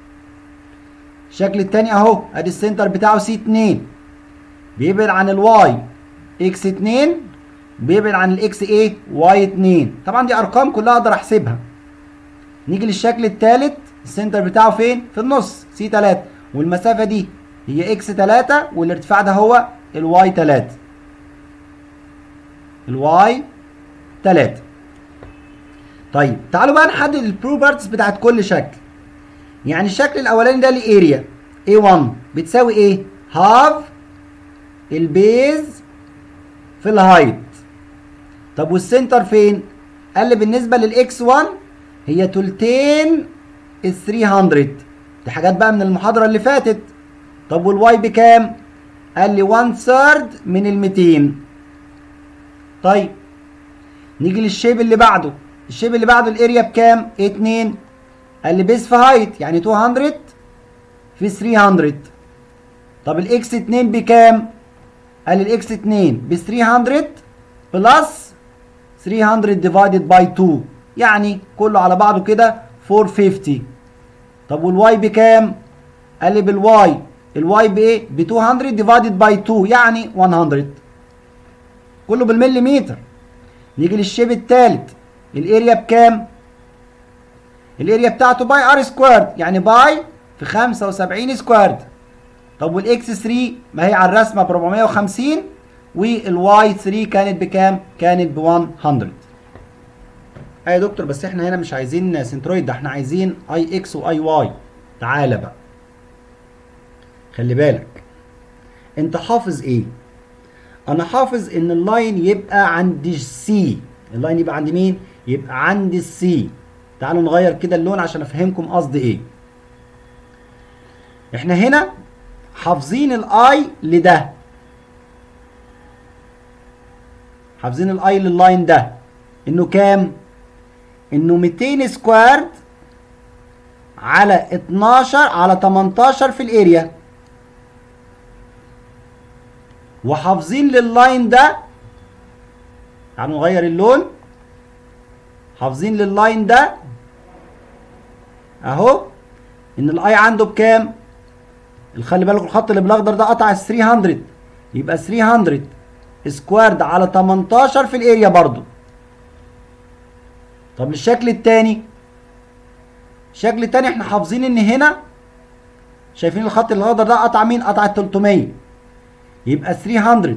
A: الشكل الثاني اهو. ادي السنتر بتاعه سي 2 بيبعد عن الواي اكس 2 بيبعد عن الاكس ايه؟ واي 2. طبعا دي ارقام كلها اقدر احسبها. نيجي للشكل الثالث. السنتر بتاعه فين؟ في النص سي 3 والمسافه دي هي اكس 3 والارتفاع ده هو الواي 3. الواي 3. طيب تعالوا بقى نحدد البروبرتيز بتاعت كل شكل. يعني الشكل الاولاني ده الاريا A1 بتساوي ايه؟ هاف البيز في الهايت. طب والسنتر فين؟ قال لي بالنسبه للاكس 1 هي تلتين ال 300. دي حاجات بقى من المحاضره اللي فاتت. طب والواي بكام؟ قال لي 1/3 من ال 200. طيب نيجي للشيب اللي بعده. الشيب اللي بعده الاريا بكام؟ 2. قال لي بيز في هايت يعني 200 في 300. طب الاكس 2 بكام؟ قال لي الاكس 2 ب 300 بلس 300 ديفايدد باي 2 يعني كله على بعضه كده 450. طب والواي بكام؟ قال لي بالواي الواي بايه؟ ب 200 ديفايدد باي 2 يعني 100. كله بالمليمتر. نيجي للشيب الثالث. الاريا بكام؟ الاريا بتاعته باي ار سكويرد يعني باي في 75 سكويرد. طب والاكس 3 ما هي على الرسمه ب 450 والواي 3 كانت بكام؟ كانت ب 100. يا دكتور بس احنا هنا مش عايزين سنترويد، ده احنا عايزين اي اكس واي واي. تعالى بقى خلي بالك انت حافظ ايه؟ انا حافظ ان اللاين يبقى عند السي. اللاين يبقى عند مين؟ يبقى عند السي. تعالوا نغير كده اللون عشان افهمكم قصدي ايه. احنا هنا حافظين الاي لده، حافظين الاي لللاين ده انه كام؟ انه 200 سكويرد على 12 على 18 في الاريا، وحافظين لللاين ده، تعالوا نغير اللون، حافظين لللاين ده اهو ان الاي عنده بكام؟ خلي بالكم الخط اللي بالاخضر ده قطع 300، يبقى 300 سكويرد على 18 في الاريا برضو. طب الشكل التاني، الشكل التاني احنا حافظين ان هنا شايفين الخط الاخضر ده قطع مين؟ قطع 300، يبقى 300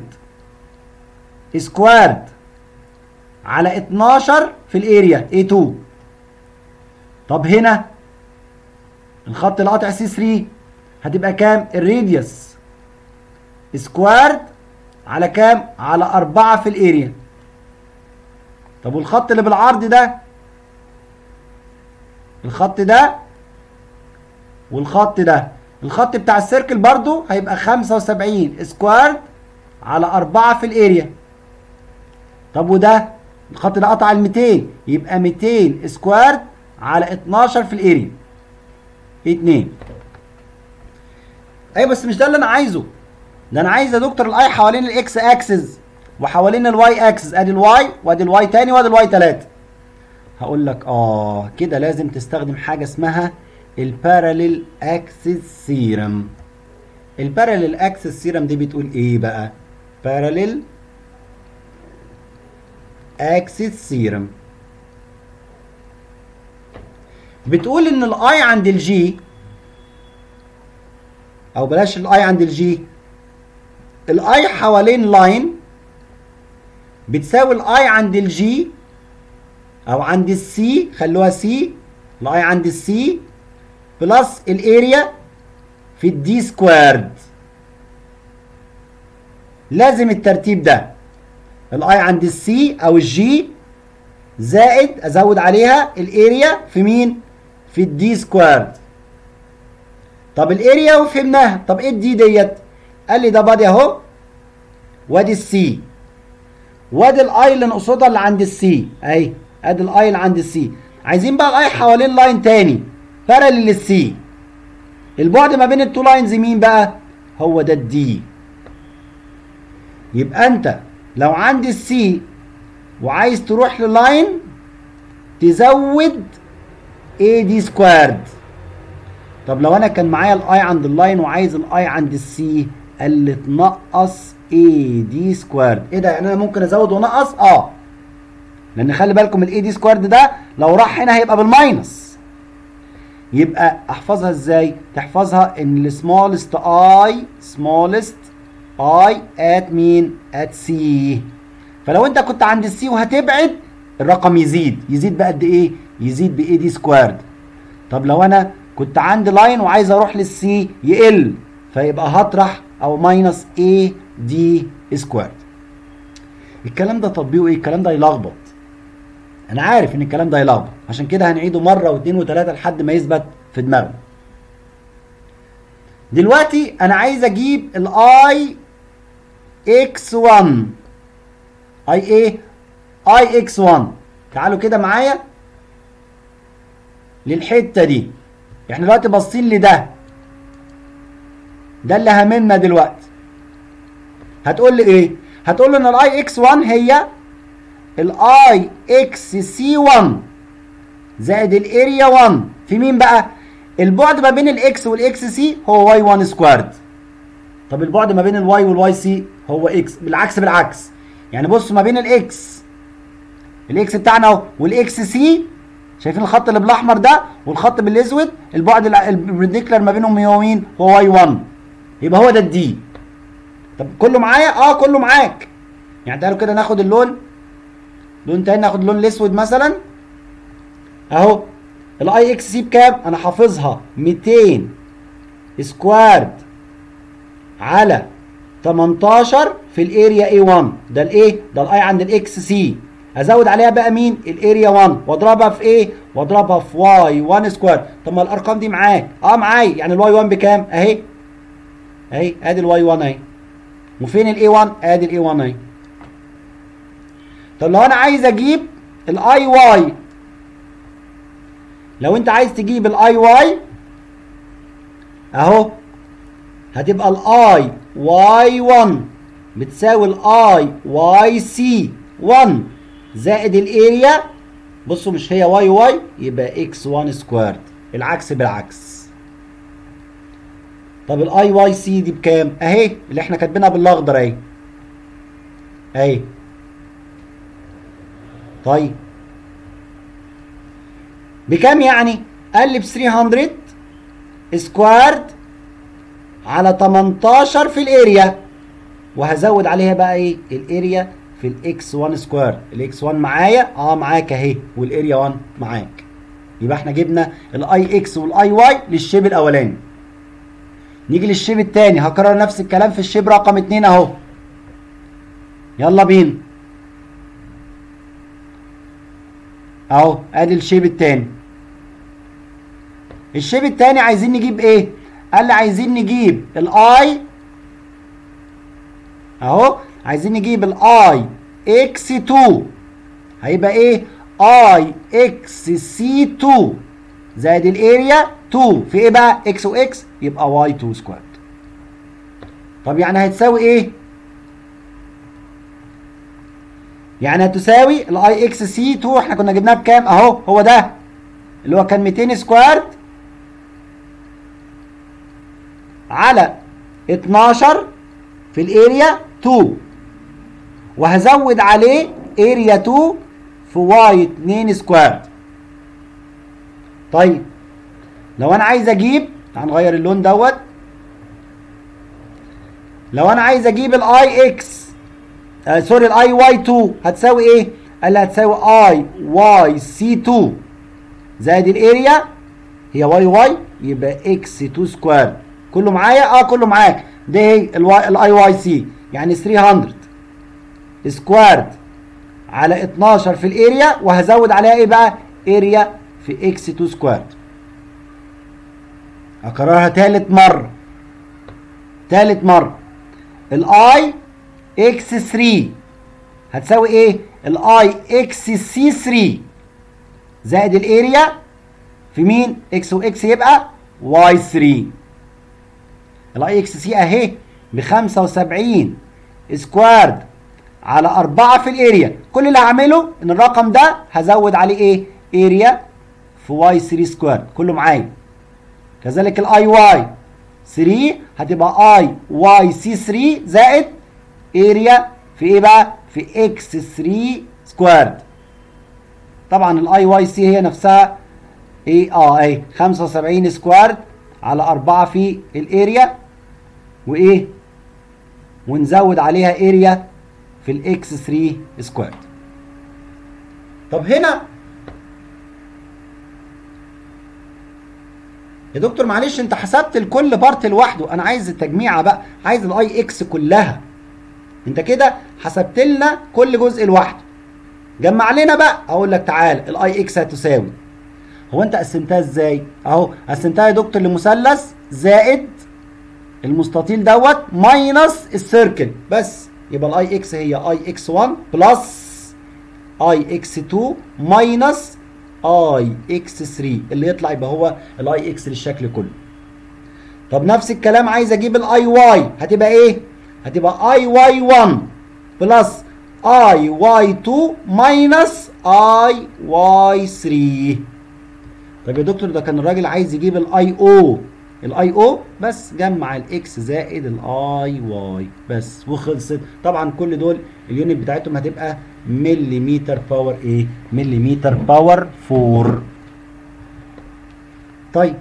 A: سكويرد على 12 في الاريا A2. طب هنا الخط اللي قاطع C3 هتبقى كام؟ الراديوس سكويرد على كام؟ على 4 في الاريا. طب والخط اللي بالعرض ده، الخط ده والخط ده، الخط بتاع السيركل برضو هيبقى 75 سكويرد على 4 في الاريا. طب وده الخط ده قطع ال 200، يبقى 200 سكويرد على 12 في الاريا 2. ايوه بس مش ده اللي انا عايزه، ده انا عايز يا دكتور الاي حوالين الاكس اكسس وحوالين الواي اكسس، ادي الواي وادي الواي تاني وادي الواي 3. هقول لك كده لازم تستخدم حاجه اسمها الباراليل اكسس ثيرم. الباراليل اكسس ثيرم دي بتقول ايه بقى؟ باراليل اكسس ثيرم بتقول ان الاي عند الجي، او بلاش الاي عند الجي، الاي حوالين لاين بتساوي الاي عند الجي او عند السي، خلوها سي، الاي عند السي بلس الاريا في الدي سكويرد. لازم الترتيب ده، الاي عند السي او الجي زائد ازود عليها الاريا في مين؟ في الدي سكويرد. طب الاريا وفهمناها، طب ايه الدي ديت؟ قال لي ده بادي اهو، وادي السي، وادي الاي اللي نقصدها اللي عند السي اهي، ادي الاي اللي عند السي. عايزين بقى الاي حوالين لاين تاني باراليل للسي، البعد ما بين التو لاينز مين بقى؟ هو ده الدي. يبقى انت لو عند السي وعايز تروح للاين تزود اي دي سكويرد. طب لو انا كان معايا الاي عند اللاين وعايز الاي عند السي، قال لي تنقص اي دي سكويرد. ايه ده؟ يعني انا ممكن ازود وانقص؟ لان خلي بالكم الاي دي سكويرد ده لو راح هنا هيبقى بالماينس. يبقى احفظها ازاي؟ تحفظها ان السمولست اي ات مين؟ ات سي. فلو انت كنت عند السي وهتبعد الرقم يزيد بقى قد ايه؟ يزيد باي دي سكويرد. طب لو انا كنت عند لاين وعايز اروح للسي يقل، فيبقى هطرح او ماينس اي دي سكويرد. الكلام ده تطبيقه ايه؟ الكلام ده يلخبط، انا عارف ان الكلام ده يلخبط، عشان كده هنعيده مره واثنين وثلاثه لحد ما يثبت في دماغنا. دلوقتي انا عايز اجيب الاي اكس 1. اي ايه؟ اي اكس 1. تعالوا كده معايا للحته دي. احنا دلوقتي باصين لده، ده اللي هاممنا دلوقتي. هتقول لي ايه؟ هتقول لي ان الاي اكس 1 هي الاي اكس سي 1 زائد الاريا 1 في مين بقى؟ البعد ما بين الاكس والاكس سي هو واي 1 سكويرد. طب البعد ما بين الواي والواي سي هو اكس. بالعكس يعني بص، ما بين الاكس بتاعنا اهو والاكس سي، شايفين الخط اللي بالاحمر ده والخط بالاسود، البعد البريديكلر ما بينهم هو مين؟ هو واي 1. يبقى هو ده الدي. طب كله معايا؟ كله معاك. يعني تعالوا كده ناخد لون تاني، ناخد اللون الاسود مثلا اهو. الاي اكس سي بكام؟ انا حافظها 200 سكويرد على 18 في الاريا اي 1. ده الايه؟ ده الاي عند الاكس سي. ازود عليها بقى مين؟ الاريا 1 واضربها في ايه؟ واضربها في واي 1 سكوير. طب ما الارقام دي معاك؟ معايا. يعني الواي 1 بكام؟ اهي اهي، ادي الواي 1 اهي. وفين الاي 1؟ ادي الاي 1 اهي. طب لو انا عايز اجيب الاي واي، لو انت عايز تجيب الاي واي اهو، هتبقى الاي واي 1 بتساوي الاي واي سي 1 زائد الاريا. بصوا مش هي واي واي، يبقى اكس 1 سكويرد. العكس بالعكس. طب الاي واي سي دي بكام؟ اهي اللي احنا كاتبينها بالاخضر اهي اهي. طيب بكام يعني؟ قال لي ب 300 سكويرد على 18 في الاريا، وهزود عليها بقى ايه؟ الاريا في الاكس 1 سكوير. الاكس 1 معايا؟ معاك اهي، والاريا 1 معاك. يبقى احنا جبنا الاي اكس والاي واي للشيب الاولاني. نيجي للشيب الثاني، هكرر نفس الكلام في الشيب رقم 2 اهو. يلا بينا اهو، ادي الشيب الثاني. الشيب الثاني عايزين نجيب ايه؟ قال لي عايزين نجيب الاي اهو، عايزين نجيب الاي اكس 2. هيبقى ايه؟ اي اكس سي 2 زائد الاريا 2 في ايه بقى؟ اكس واكس، يبقى واي 2 سكوير. طب يعني هتساوي ايه؟ يعني هتساوي الاي اكس سي 2 احنا كنا جبناها بكام؟ اهو هو ده اللي هو كان 200 سكوير على 12 في الاريا 2، وهزود عليه اريا 2 في واي 2 سكوير. طيب لو انا عايز اجيب، هنغير اللون دوت. لو انا عايز اجيب الاي اكس سوري الاي واي 2 هتساوي ايه؟ قال لي هتساوي اي واي سي 2 زائد الاريا هي واي واي، يبقى اكس 2 سكوير. كله معايا؟ كله معاك. دي هي الاي واي سي، يعني 300 سكوير على 12 في الاريا، وهزود عليها ايه بقى؟ اريا في اكس 2 سكوير. اكررها تالت مره. الاي اكس 3 هتساوي ايه؟ الاي اكس سي 3 زائد الاريا في مين؟ اكس واكس، يبقى واي 3. الاي اكس سي اهي ب 75 سكوير على 4 في الاريا. كل اللي هعمله ان الرقم ده هزود عليه ايه؟ اريا في واي 3 سكوير. كله معايا. كذلك الاي واي 3 هتبقى اي واي سي 3 زائد اريا في ايه بقى؟ في اكس 3 سكوير. طبعا الاي واي سي هي نفسها ايه؟ اهي 75 سكوير على 4 في الاريا، وايه؟ ونزود عليها اريا في الاكس 3 سكوير. طب هنا يا دكتور معلش انت حسبت الكل بارت لوحده، انا عايز التجميعه بقى، عايز الاي اكس كلها. انت كده حسبت لنا كل جزء لوحده، جمع لنا بقى. اقول لك تعالى، الاي اكس هتساوي، هو انت قسمتها ازاي؟ اهو قسمتها يا دكتور لمثلث زائد المستطيل دوت ماينس السيركل بس. يبقى الاي اكس هي اي اكس 1 بلس اي اكس 2 ماينس اي اكس 3، اللي يطلع يبقى هو الاي اكس للشكل كله. طب نفس الكلام عايز اجيب الاي واي، هتبقى ايه؟ هتبقى اي واي 1 بلس اي واي 2 ماينس اي واي 3. طب يا دكتور ده كان الراجل عايز يجيب الاي او بس، جمع الاكس زائد الاي واي بس وخلصت. طبعا كل دول اليونت بتاعتهم هتبقى مليمتر باور ايه؟ مليمتر باور 4. طيب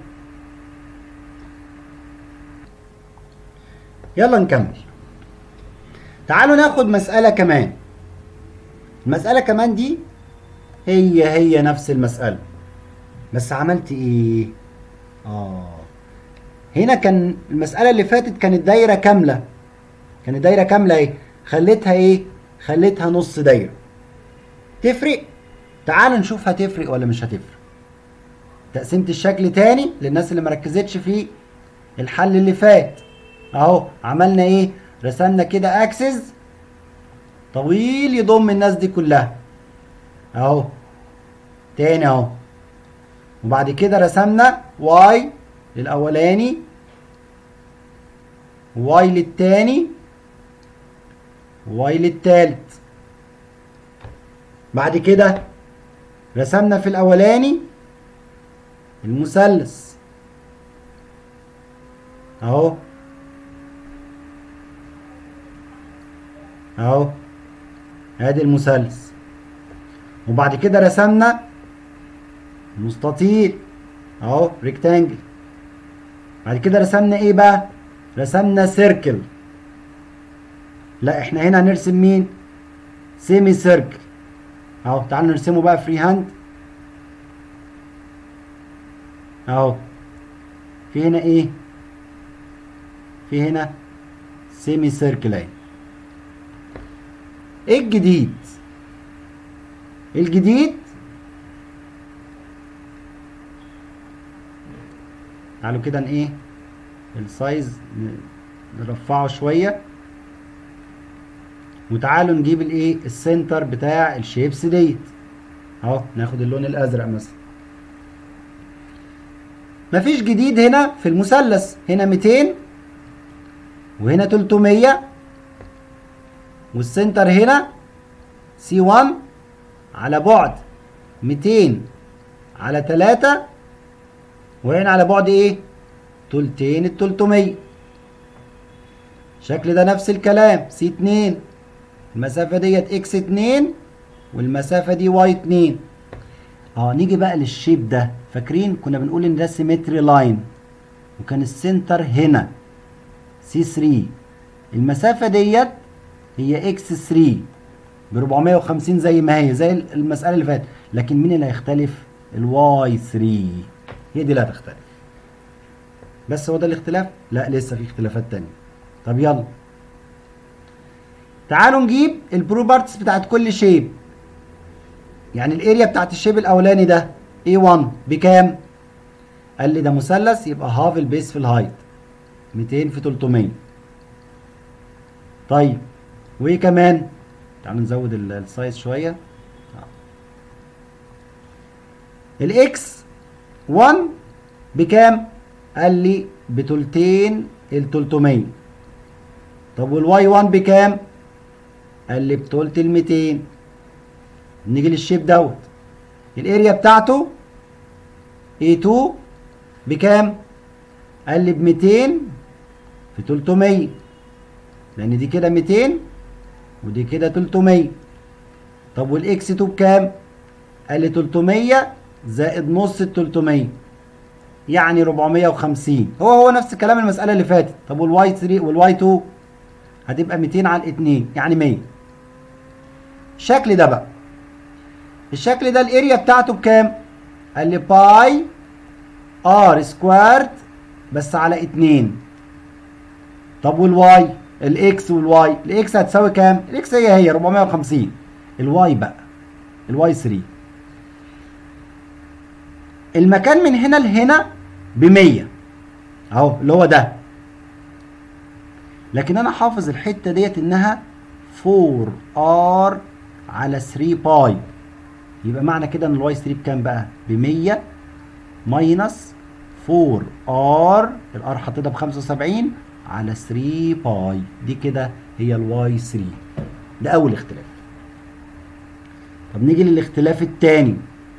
A: يلا نكمل. تعالوا ناخد مسألة كمان. المسألة كمان دي هي نفس المسألة، بس عملت ايه؟ هنا كان المسألة اللي فاتت كانت دايرة كاملة، اهي، خليتها ايه؟ خليتها نص دايرة. تفرق؟ تعال نشوف هتفرق ولا مش هتفرق. تقسيمة الشكل تاني للناس اللي مركزتش في الحل اللي فات. اهو عملنا ايه؟ رسمنا كده اكسس طويل يضم الناس دي كلها اهو تاني اهو، وبعد كده رسمنا واي للاولاني واي للتاني واي للتالت. بعد كده رسمنا في الاولاني المثلث اهو اهو ادي المثلث، وبعد كده رسمنا مستطيل اهو ريكتانجل. بعد كده رسمنا ايه بقى؟ رسمنا سيركل. لا احنا هنا هنرسم مين؟ سيمي سيركل اهو. تعالوا نرسمه بقى فري هاند اهو. في هنا ايه؟ في هنا سيمي سيركل اهي. ايه الجديد؟ الجديد تعالوا كده ايه السايز نرفعه شويه، وتعالوا نجيب الايه السنتر بتاع الشيبس ديت اهو. ناخد اللون الازرق مثلا. مفيش جديد هنا في المثلث. هنا 200 وهنا 300 والسنتر هنا سي 1 على بعد 200 على 3 وهنا على بعد ايه؟ تلتين ال 300. الشكل ده نفس الكلام سي 2 المسافة ديت اكس 2 والمسافة دي واي 2. نيجي بقى للشيب ده. فاكرين كنا بنقول ان ده سيمتري لاين وكان السنتر هنا سي 3. المسافة ديت هي اكس 3 ب 450 زي ما هي زي المسألة اللي فاتت، لكن مين اللي هيختلف؟ الواي 3 هي دي اللي هتختلف. بس هو ده الاختلاف؟ لا لسه في اختلافات تانية. طب يلا تعالوا نجيب البروبرتيز بتاعت كل شيب. يعني الاريا بتاعت الشيب الاولاني ده A1 بكام؟ قال لي ده مثلث يبقى هاف البيس في الهايت 200 في 300. طيب وايه كمان؟ تعالوا نزود السايز شويه. الاكس 1 بكام؟ قال لي بتلتين ال 300. طب والواي 1 بكام؟ قال لي بتلت ال 200. نيجي للشيب دوت الاريا بتاعته A2 بكام؟ قال لي ب 200 في 300 لان دي كده 200 ودي كده 300. طب والاكس 2 بكام؟ قال لي 300 زائد نص ال 300 يعني 450. هو نفس الكلام المسألة اللي فاتت. طب والواي 3 والواي 2 هتبقى 200 على 2 يعني 100. الشكل ده بقى، الشكل ده الاريا بتاعته بكام؟ قال لي باي ار سكوارد بس على 2. طب والواي الاكس والواي، الاكس هتساوي كام؟ الاكس هي 450. الواي بقى الواي 3 المكان من هنا لهنا ب 100 اهو اللي هو ده، لكن انا حافظ الحته ديت انها 4 ار على 3 باي. يبقى معنى كده ان الواي 3 بكام بقى؟ ب 100 ماينس 4 ار، الار حطيتها ب 75 على 3 باي. دي كده هي الواي 3. ده اول اختلاف. طب نيجي للاختلاف الثاني.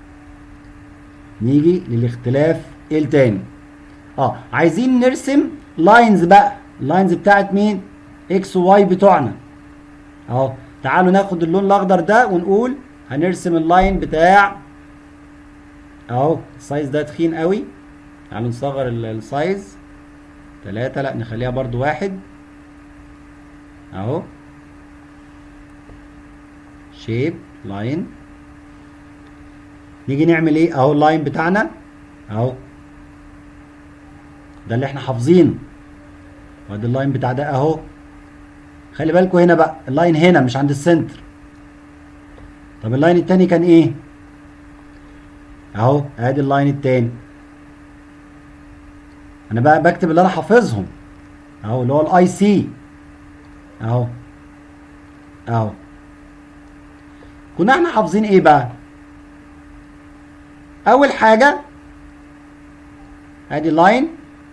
A: نيجي للاختلاف الثاني. عايزين نرسم لاينز بقى. اللاينز بتاعت مين؟ اكس وواي بتوعنا اهو. تعالوا ناخد اللون الاخضر ده ونقول هنرسم اللاين بتاع اهو. السايز ده تخين قوي. تعالوا نصغر السايز 3، لا نخليها برضو 1 اهو. شيب لاين. نيجي نعمل ايه اهو؟ اللاين بتاعنا اهو ده اللي احنا حافظينه، وادي اللاين بتاع ده اهو. خلي بالكوا هنا بقى اللاين هنا مش عند السنتر. طب اللاين التاني كان ايه؟ اهو ادي اللاين التاني. انا بقى بكتب اللي انا حافظهم اهو، اللي هو الاي سي اهو اهو. كنا احنا حافظين ايه بقى؟ اول حاجه ادي اللاين،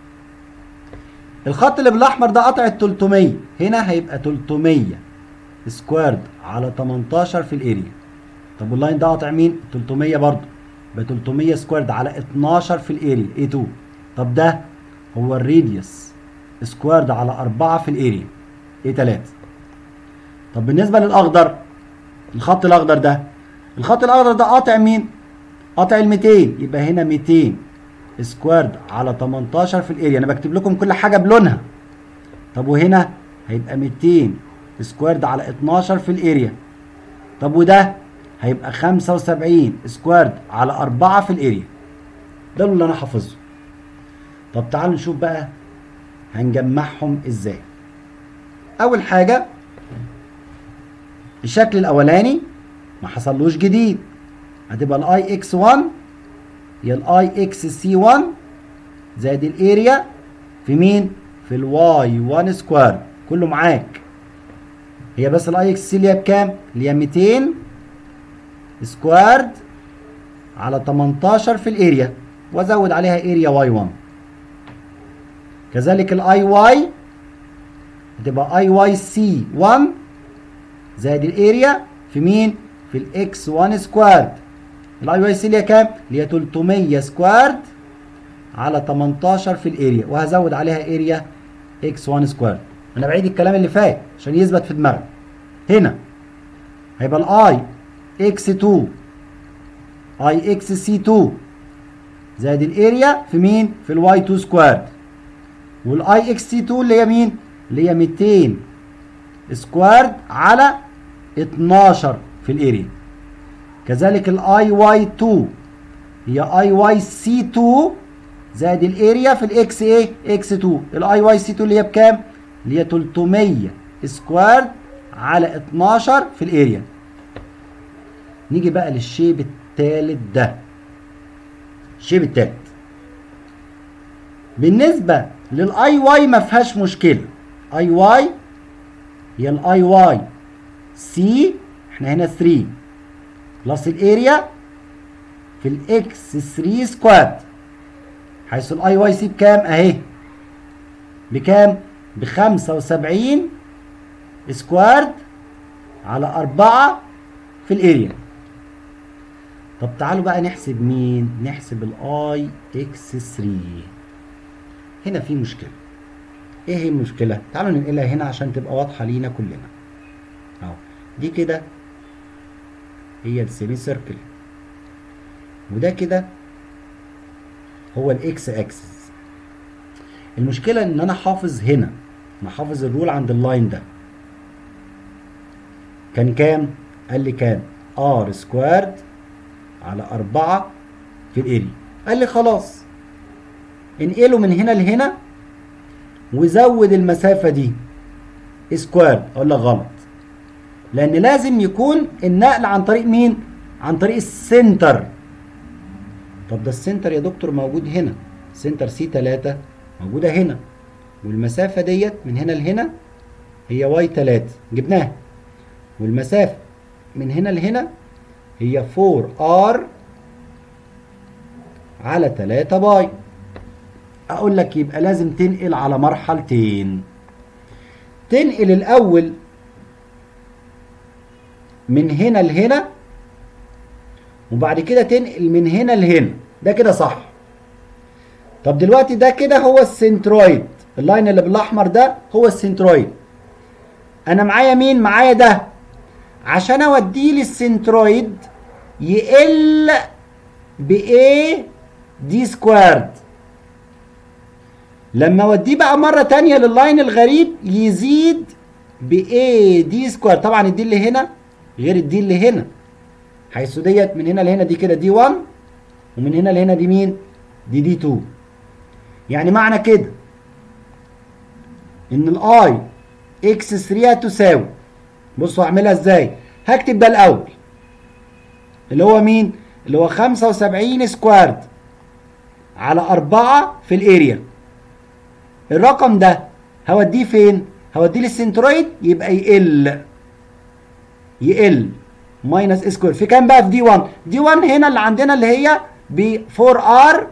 A: الخط اللي بالاحمر ده قطع ال 300، هنا هيبقى 300 سكويرد على 18 في الاريا. طب واللاين ده قاطع مين؟ 300 برضه، يبقى 300 سكويرد على 12 في الاريا A2. طب ده هو الراديوس سكويرد على 4 في الاريا A3. طب بالنسبه للاخضر، الخط الاخضر ده، الخط الاخضر ده قاطع مين؟ قاطع ال 200، يبقى هنا 200 سكويرد على 18 في الاريا. انا بكتب لكم كل حاجه بلونها. طب وهنا هيبقى 200 سكويرد على 12 في الاريا. طب وده هيبقى 75 سكويرد على 4 في الاريا. ده اللي انا حافظه. طب تعالوا نشوف بقى هنجمعهم ازاي. اول حاجه الشكل الاولاني ما حصلوش جديد، هتبقى الاي اكس 1 هي الاي اكس سي 1 زائد الاريا في مين؟ في الواي 1 سكوير، كله معاك. هي بس الاي اكس سي اللي هي بكام؟ اللي هي 200 سكويرد على 18 في الاريا، وازود عليها اريا واي 1. كذلك الاي واي هتبقى اي واي سي 1 زائد الاريا في مين؟ في الاكس 1 سكويرد. الاي واي سي اللي هي كام؟ اللي هي 300 سكويرد على 18 في الاريا، وهزود عليها اريا اكس 1 سكويرد. انا بعيد الكلام اللي فات عشان يثبت في دماغك. هنا هيبقى الاي اكس 2 اي اكس سي 2 زائد الاريا في مين؟ في الواي 2 سكويرد. والاي اكس سي 2 اللي هي مين؟ اللي هي 200 سكويرد على 12 في الاريا. كذلك الاي واي 2 هي اي واي سي 2 زائد الاريا في الاكس ايه؟ اكس 2. الاي واي سي 2 اللي هي بكام؟ اللي هي 300 سكويرد على 12 في الاريا. نيجي بقى للشيب الثالث ده. الشيب الثالث بالنسبه للاي واي ما فيهاش مشكله. اي واي هي الاي واي سي، احنا هنا 3 بلس الاريا في الاكس 3 سكويرد، حيث الاي واي سي بكام؟ اهي بكام؟ ب 75 سكويرد على 4 في الاريا. طب تعالوا بقى نحسب مين؟ نحسب الاي اكس 3. هنا في مشكله. ايه هي المشكله؟ تعالوا ننقلها هنا عشان تبقى واضحه لينا كلنا. اهو دي كده هي السيمي سيركل، وده كده هو الاكس اكسس. المشكله ان انا حافظ هنا، انا حافظ الرول عند اللاين ده كان كام؟ قال لي كان ار سكويرد على 4 في الاريا. قال لي خلاص انقله من هنا لهنا وزود المسافه دي سكويرد. اقول لك غلط، لان لازم يكون النقل عن طريق مين؟ عن طريق السنتر. طب ده السنتر يا دكتور موجود هنا، سنتر سي 3 موجوده هنا، والمسافه ديت من هنا لهنا هي واي 3 جبناها، والمسافه من هنا لهنا هي 4 ار على 3 باي. اقول لك يبقى لازم تنقل على مرحلتين. تنقل الاول من هنا لهنا، وبعد كده تنقل من هنا لهنا. ده كده صح. طب دلوقتي ده كده هو السنترويد، اللاين اللي بالاحمر ده هو السنترويد. انا معايا مين؟ معايا ده. عشان اوديه للسنترويد يقل ب A دي سكويرد. لما اوديه بقى مره تانية لللاين الغريب يزيد ب A دي سكويرد. طبعا الدي اللي هنا غير الدي اللي هنا، حيث ديت من هنا لهنا دي كده دي 1، ومن هنا لهنا دي مين؟ دي 2. يعني معنى كده ان الاي اكس 3 هتساوي، بصوا هعملها ازاي. هكتب ده الاول اللي هو مين؟ اللي هو 75 سكوارد على 4 في الاريا. الرقم ده هوديه فين؟ هوديه للسنترويد، يبقى يقل ماينس سكوير في كام بقى؟ في دي 1. دي 1 هنا اللي عندنا اللي هي ب 4 ار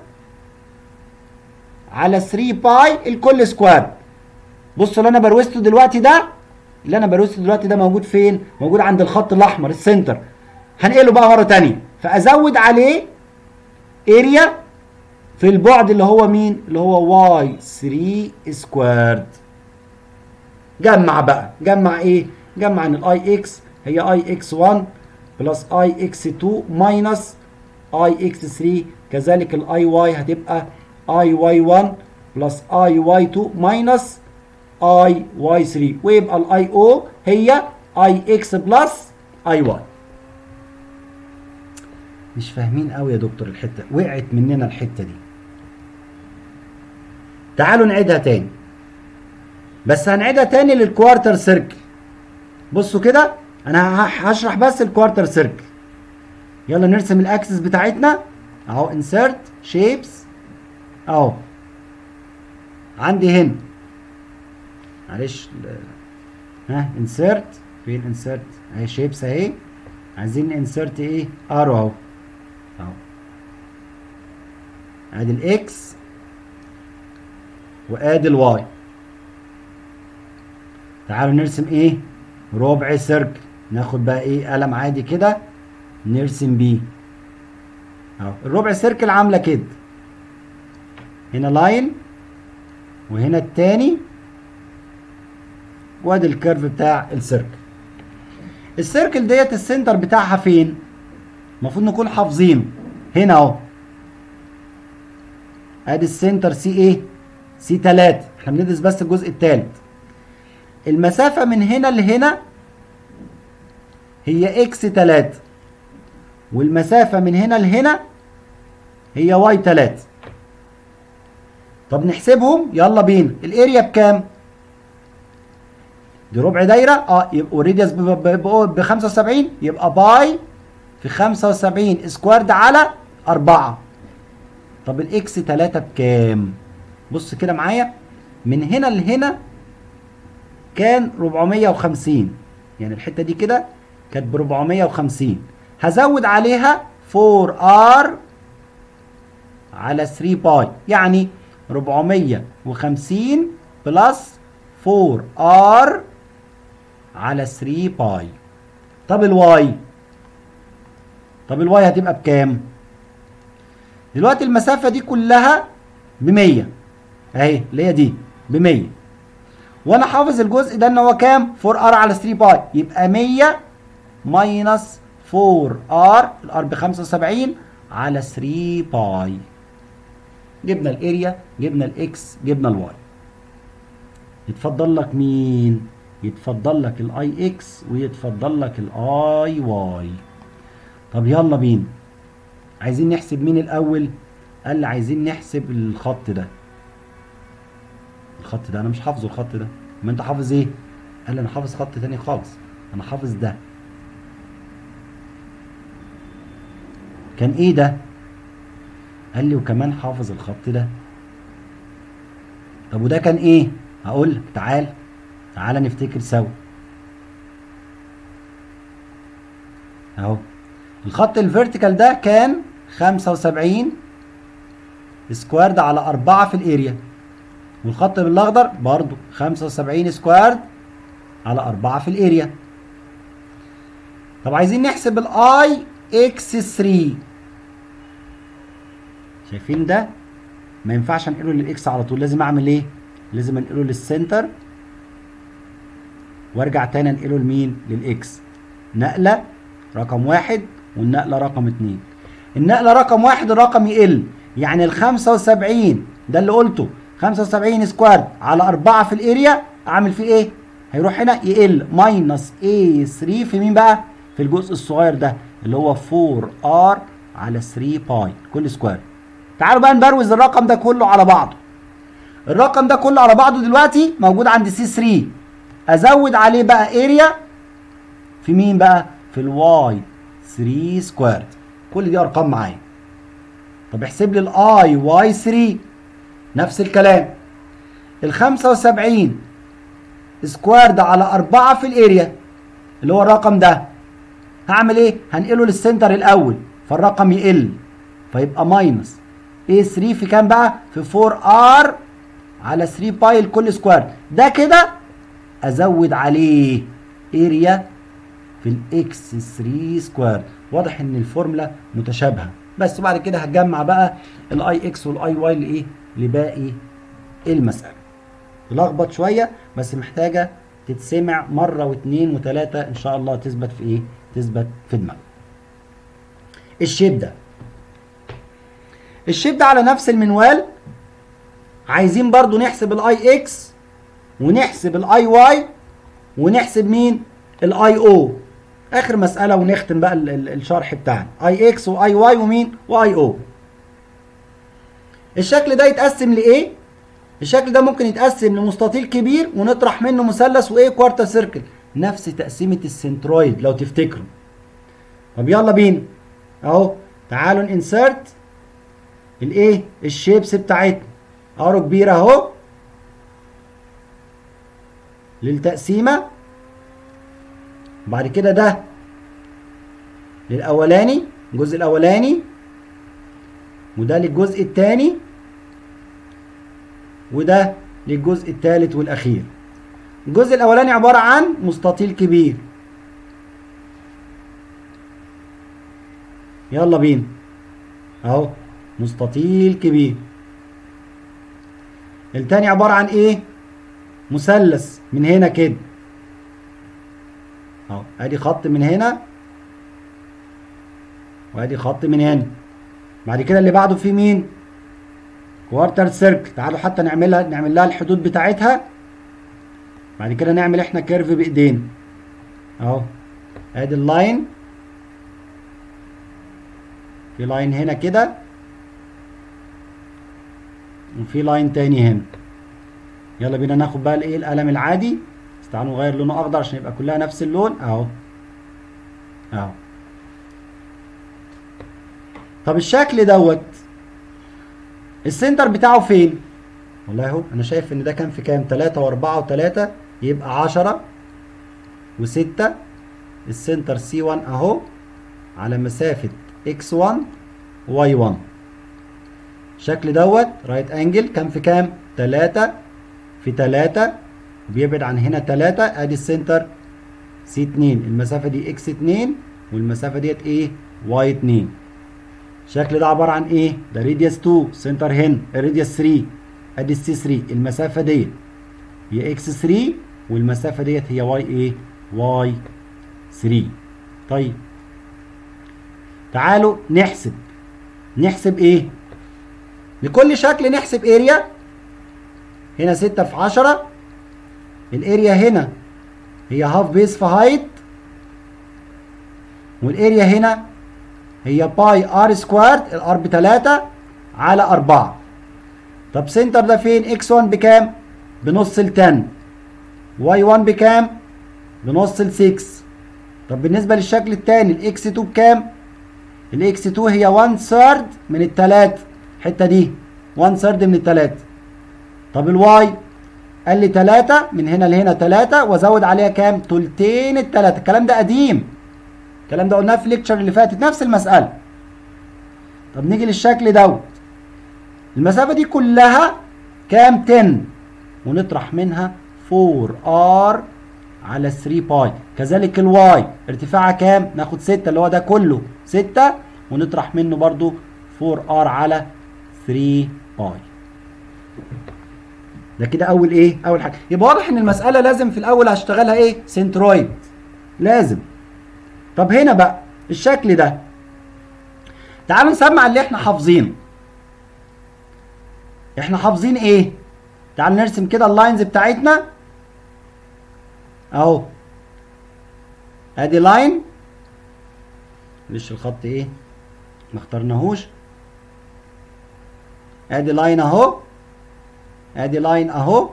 A: على 3 باي الكل سكوير. بصوا اللي انا بروزته دلوقتي ده، موجود فين؟ موجود عند الخط الاحمر السنتر. هنقله بقى مره ثانيه، فازود عليه اريا في البعد اللي هو مين؟ اللي هو واي 3 سكويرد. جمع بقى، جمع ايه؟ جمع ان الاي اكس هي اي اكس 1 بلس اي اكس 2 ماينس اي اكس 3، كذلك الاي واي هتبقى اي واي 1 بلس اي واي 2 ماينس اي واي 3، ويبقى الاي او هي اي اكس بلس اي واي. مش فاهمين قوي يا دكتور، الحته وقعت مننا الحته دي. تعالوا نعيدها تاني، بس هنعيدها تاني للكوارتر سيركل. بصوا كده، انا هشرح بس الكوارتر سيركل. يلا نرسم الاكسس بتاعتنا اهو. انسرت شيبس اهو. عندي هنا معلش انسرت، فين انسرت؟ اهي شيبس اهي. عايزين انسرت ايه؟ ارو اهو. ادي الاكس وادي الواي. تعالوا نرسم ايه؟ ربع سيركل. ناخد بقى ايه؟ قلم عادي كده نرسم بيه اهو. الربع سيركل عامله كده، هنا لاين وهنا التاني، وادي الكيرف بتاع السيركل. السيركل ديت السنتر بتاعها فين؟ المفروض نكون حافظينه. هنا اهو. ادي السنتر سي ايه؟ سي 3. احنا بندرس بس الجزء الثالث. المسافة من هنا لهنا هي اكس 3، والمسافة من هنا لهنا هي واي 3. طب نحسبهم، يلا بينا. الاريا بكام؟ دي ربع دايرة يبقى والراديوس ب 75، يبقى باي في 75 سكوارد على 4. طب الاكس 3 بكام؟ بص كده معايا، من هنا لهنا كان 450، يعني الحته دي كده كانت ب 450. هزود عليها 4 ار على 3 باي، يعني 450 بلس 4 ار على 3 باي. طب الواي هتبقى بكام؟ دلوقتي المسافه دي كلها ب 100 اهي، اللي هي دي ب 100، وانا حافظ الجزء ده ان هو كام؟ 4 ار على 3 باي، يبقى 100 ماينس 4 ار، الار ب 75 على 3 باي. جبنا الاريا، جبنا الاكس، جبنا الواي. يتفضل لك مين؟ يتفضل لك الاي اكس ويتفضل لك الاي واي. طب يلا بينا، عايزين نحسب مين الاول؟ قال لي عايزين نحسب الخط ده. الخط ده انا مش حافظه. الخط ده ما انت حافظ ايه؟ قال لي انا حافظ خط تاني خالص، انا حافظ ده. كان ايه ده؟ قال لي وكمان حافظ الخط ده. طب وده كان ايه؟ هقول لك، تعال نفتكر سوا اهو. الخط الفيرتيكال ده كان 75 سكوارد على 4 في الاريا، والخط بالاخضر برضو 75 سكوارد على 4 في الاريا. طب عايزين نحسب الاي اكس 3. شايفين ده؟ ما ينفعش انقله للاكس على طول، لازم اعمل ايه؟ لازم انقله للسنتر وارجع تاني انقله لمين؟ للاكس. نقله رقم 1 والنقله رقم 2. النقله رقم 1 الرقم يقل، يعني ال 75 ده اللي قلته 75 سكوارد على 4 في الاريا، اعمل فيه ايه؟ هيروح هنا يقل ماينس اي 3 في مين بقى؟ في الجزء الصغير ده اللي هو 4 ار على 3 باي كل سكوير. تعالوا بقى نبروز الرقم ده كله على بعضه. الرقم ده كله على بعضه دلوقتي موجود عند سي 3. ازود عليه بقى اريا في مين بقى؟ في الواي 3 سكويرد. كل دي ارقام معايا. طب احسب لي الاي واي 3 نفس الكلام. ال 75 سكويرد على 4 في الاريا اللي هو الرقم ده، هعمل ايه؟ هنقله للسنتر الاول فالرقم يقل، فيبقى ماينس ايه 3 في كام بقى؟ في 4 ار على 3 باي لكل سكوير. ده كده ازود عليه اريا في الاكس 3 سكوير. واضح ان الفورمولا متشابهه، بس وبعد كده هتجمع بقى الاي اكس والاي واي لايه؟ لباقي المساله. لخبط شويه بس محتاجه تتسمع مره واثنين وثلاثه ان شاء الله تثبت في ايه؟ تثبت في دماغك. الشيب ده على نفس المنوال. عايزين برضو نحسب الاي اكس ونحسب الاي واي ونحسب مين؟ الاي او. اخر مساله ونختم بقى الشرح بتاعنا. اي اكس واي واي ومين؟ واي او. الشكل ده يتقسم لايه؟ الشكل ده ممكن يتقسم لمستطيل كبير ونطرح منه مثلث وايه؟ كوارتر سيركل. نفس تقسيمه السنترويد لو تفتكروا. طب يلا بينا اهو. تعالوا ننسرت الايه؟ الشيبس بتاعتنا. ارو كبيره اهو للتقسيمه. بعد كده ده للاولاني، الجزء الاولاني، وده للجزء الثاني، وده للجزء الثالث والاخير. الجزء الاولاني عباره عن مستطيل كبير. يلا بينا اهو مستطيل كبير. الثاني عباره عن ايه؟ مثلث من هنا كده اهو. ادي خط من هنا وادي خط من هنا. بعد كده اللي بعده فيه مين؟ كوارتر سيركل. تعالوا حتى نعمل لها الحدود بتاعتها. بعد كده نعمل احنا كيرف بايدينا اهو. ادي اللاين، في لاين هنا كده وفي لاين تاني هنا. يلا بينا ناخد بقى الايه؟ القلم العادي. بس تعالوا نغير لونه اخضر عشان يبقى كلها نفس اللون اهو اهو. طب الشكل دوت السنتر بتاعه فين؟ والله اهو انا شايف ان ده كان في كام؟ 3 و4 و3 يبقى 10 و6. السنتر سي 1 اهو على مسافة x1 y1. الشكل دوت رايت انجل كان في كام؟ 3 في 3 بيبعد عن هنا 3. ادي السنتر سي 2. المسافة دي x2 والمسافة ديت ايه؟ y2. الشكل ده عبارة عن ايه؟ ده راديوس 2. سنتر هنا راديوس 3. ادي السي 3. المسافة ديت هي x3 والمسافة ديت هي y ايه؟ y3. طيب تعالوا نحسب ايه؟ لكل شكل نحسب اريا. هنا 6 في 10. الاريا هنا هي هاف بيس في هايت، والاريا هنا هي باي ار سكوارد. الار ب 3 على 4. طب سنتر ده فين؟ x1 بكام؟ بنص ال 10. y1 بكام؟ بنص ال 6. طب بالنسبة للشكل التاني الاكس2 بكام؟ الاكس2 هي 1 ثيرد من التلاتة. الحتة دي 1 ثيرد من التلاتة. طب الواي قال لي 3 من هنا لهنا 3 وازود عليها كام؟ تلتين التلاتة. الكلام ده قديم. الكلام ده قلناه في الليكتشر اللي فاتت نفس المسألة. طب نيجي للشكل دوت. المسافة دي كلها كام؟ 10 ونطرح منها 4r على 3 باي. كذلك الواي ارتفاعها كام؟ ناخد 6 اللي هو ده كله 6 ونطرح منه برضو 4r على 3 باي. ده كده اول ايه؟ اول حاجه. يبقى واضح ان المساله لازم في الاول هشتغلها ايه؟ سنترويد لازم. طب هنا بقى الشكل ده تعالوا نسمع اللي احنا حافظينه. احنا حافظين ايه؟ تعالوا نرسم كده اللاينز بتاعتنا اهو. ادي لاين، معلش الخط ايه؟ ما اخترناهوش. ادي لاين اهو، ادي لاين اهو،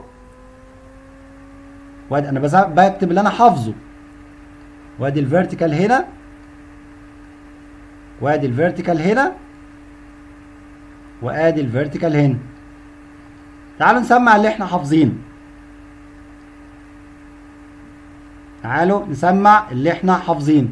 A: انا بكتب اللي انا حافظه. وادي الفيرتيكال هنا وادي الفيرتيكال هنا وادي الفيرتيكال هنا. تعالوا نسمع اللي احنا حافظينه. تعالوا نسمع اللي احنا حافظينه.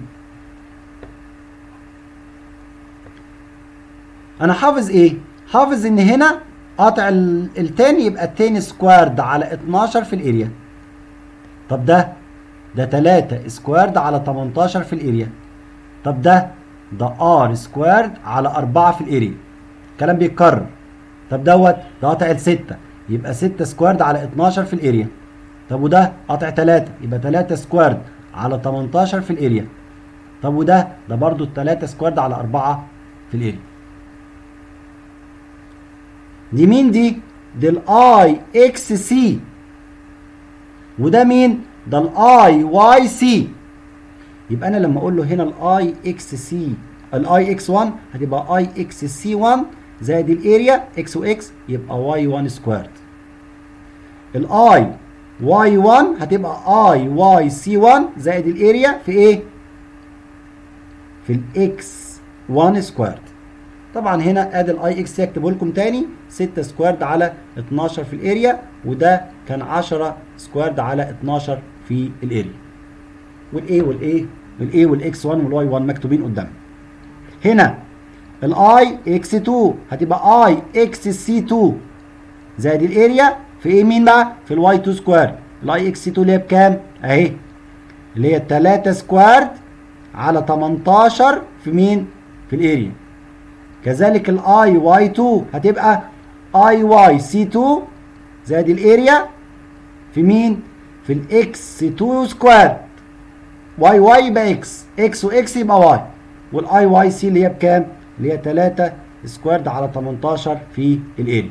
A: انا حافظ ايه؟ حافظ ان هنا قاطع التاني يبقى التاني سكوارد على 12 في الاريا. طب ده 3 سكوارد على 18 في الاريا. طب ده ار سكوارد على 4 في الاريا. الكلام بيتكرر. طب ده قاطع ال6 يبقى 6 سكوارد على 12 في الاريا. طب وده قاطع 3 يبقى 3 سكوارد على 18 في الاريا. طب وده برضو 3 سكوارد على 4 في الاريا. دي مين دي؟ دي الاي اكس سي. وده مين؟ ده الاي واي سي. يبقى انا لما اقول له هنا الاي اكس سي الاي اكس 1 هتبقى اي اكس سي 1 زائد الاريا اكس واكس يبقى واي 1 سكوارد. الاي واي 1 هتبقى اي واي سي 1 زائد الاريا في ايه؟ في الاكس 1 سكوارد. طبعا هنا ادي الاي اكس اكتبه لكم تاني 6 سكوارد على 12 في الاريا، وده كان 10 سكوارد على 12 في الاريا. والاي والاكس 1 والواي 1 مكتوبين قدامنا. هنا الاي اكس 2 هتبقى اي اكس سي 2 زائد الاريا في ايه مين بقى؟ في الواي 2 سكوارد. الاي اكس سي 2 اللي هي بكام؟ اهي اللي هي 3 سكوارد على 18 في مين؟ في الاريا. كذلك الاي واي 2 هتبقى اي واي سي 2 زائد الاريا في مين؟ في الاكس 2 سكوارد. واي يبقى اكس واكس يبقى واي. والاي واي سي اللي هي بكام؟ اللي هي 3 سكوارد على 18 في الاريا.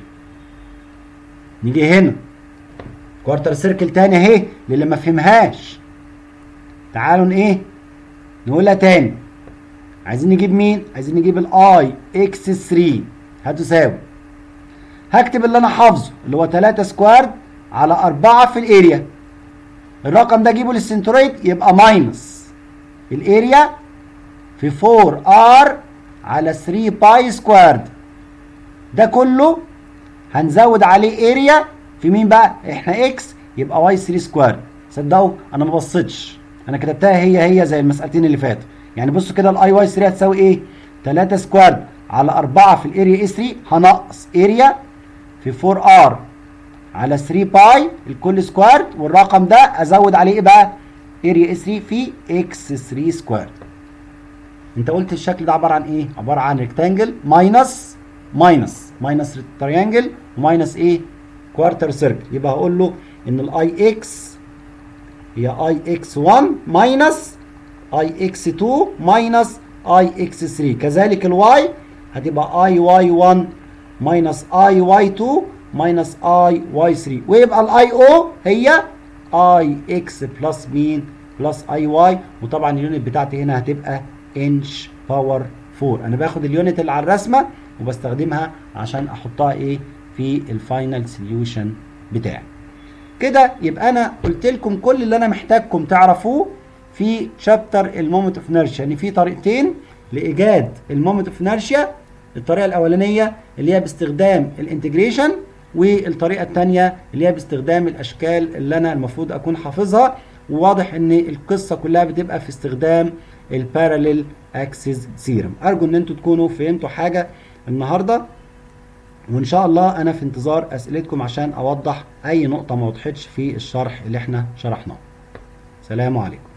A: نيجي هنا كوارتر سيركل تاني اهي للي ما فهمهاش. تعالوا نقولها تاني. عايزين نجيب مين؟ عايزين نجيب الاي اكس 3 هتساوي، هكتب اللي انا حافظه اللي هو 3 سكوارد على 4 في الاريا. الرقم ده اجيبه للسنترويد يبقى ماينس الاريا في 4 ار على 3 باي سكوارد. ده كله هنزود عليه اريا في مين بقى؟ احنا اكس يبقى واي 3 سكوارد. صدقوا انا ما بصيتش، انا كتبتها هي زي المسألتين اللي فاتوا. يعني بصوا كده الاي واي 3 هتساوي ايه؟ 3 سكوارد على 4 في الاريا اي 3 هنقص اريا في 4 ار على 3 باي الكل سكوارد، والرقم ده ازود عليه ايه بقى؟ اريا اي 3 في اكس 3 سكوارد. انت قلت الشكل ده عباره عن ايه؟ عباره عن ريكتانجل ماينس تريانجل وماينس ايه؟ كوارتر سيركل. يبقى هقول له ان الاي اكس هي اي اكس 1 ماينس اي اكس 2 ماينس اي اكس 3. كذلك الواي هتبقى اي واي 1 ماينس اي واي 2 ماينس اي واي 3. ويبقى الاي او هي اي اكس بلس مين؟ بلس اي واي. وطبعا اليونت بتاعتي هنا هتبقى انش باور 4. انا باخد اليونت اللي على الرسمه وبستخدمها عشان احطها ايه؟ في الفاينل سوليوشن بتاعي. كده يبقى انا قلت لكم كل اللي انا محتاجكم تعرفوه في شابتر المومنت اوف انرشيا. يعني في طريقتين لايجاد المومنت اوف انرشيا. الطريقه الاولانيه اللي هي باستخدام الانتجريشن، والطريقه الثانيه اللي هي باستخدام الاشكال اللي انا المفروض اكون حافظها. وواضح ان القصه كلها بتبقى في استخدام الباراليل اكسس ثيرم. ارجو ان انتوا تكونوا فهمتوا حاجه النهارده، وان شاء الله انا في انتظار اسئلتكم عشان اوضح اي نقطه ما وضحتش في الشرح اللي احنا شرحناه. سلام عليكم.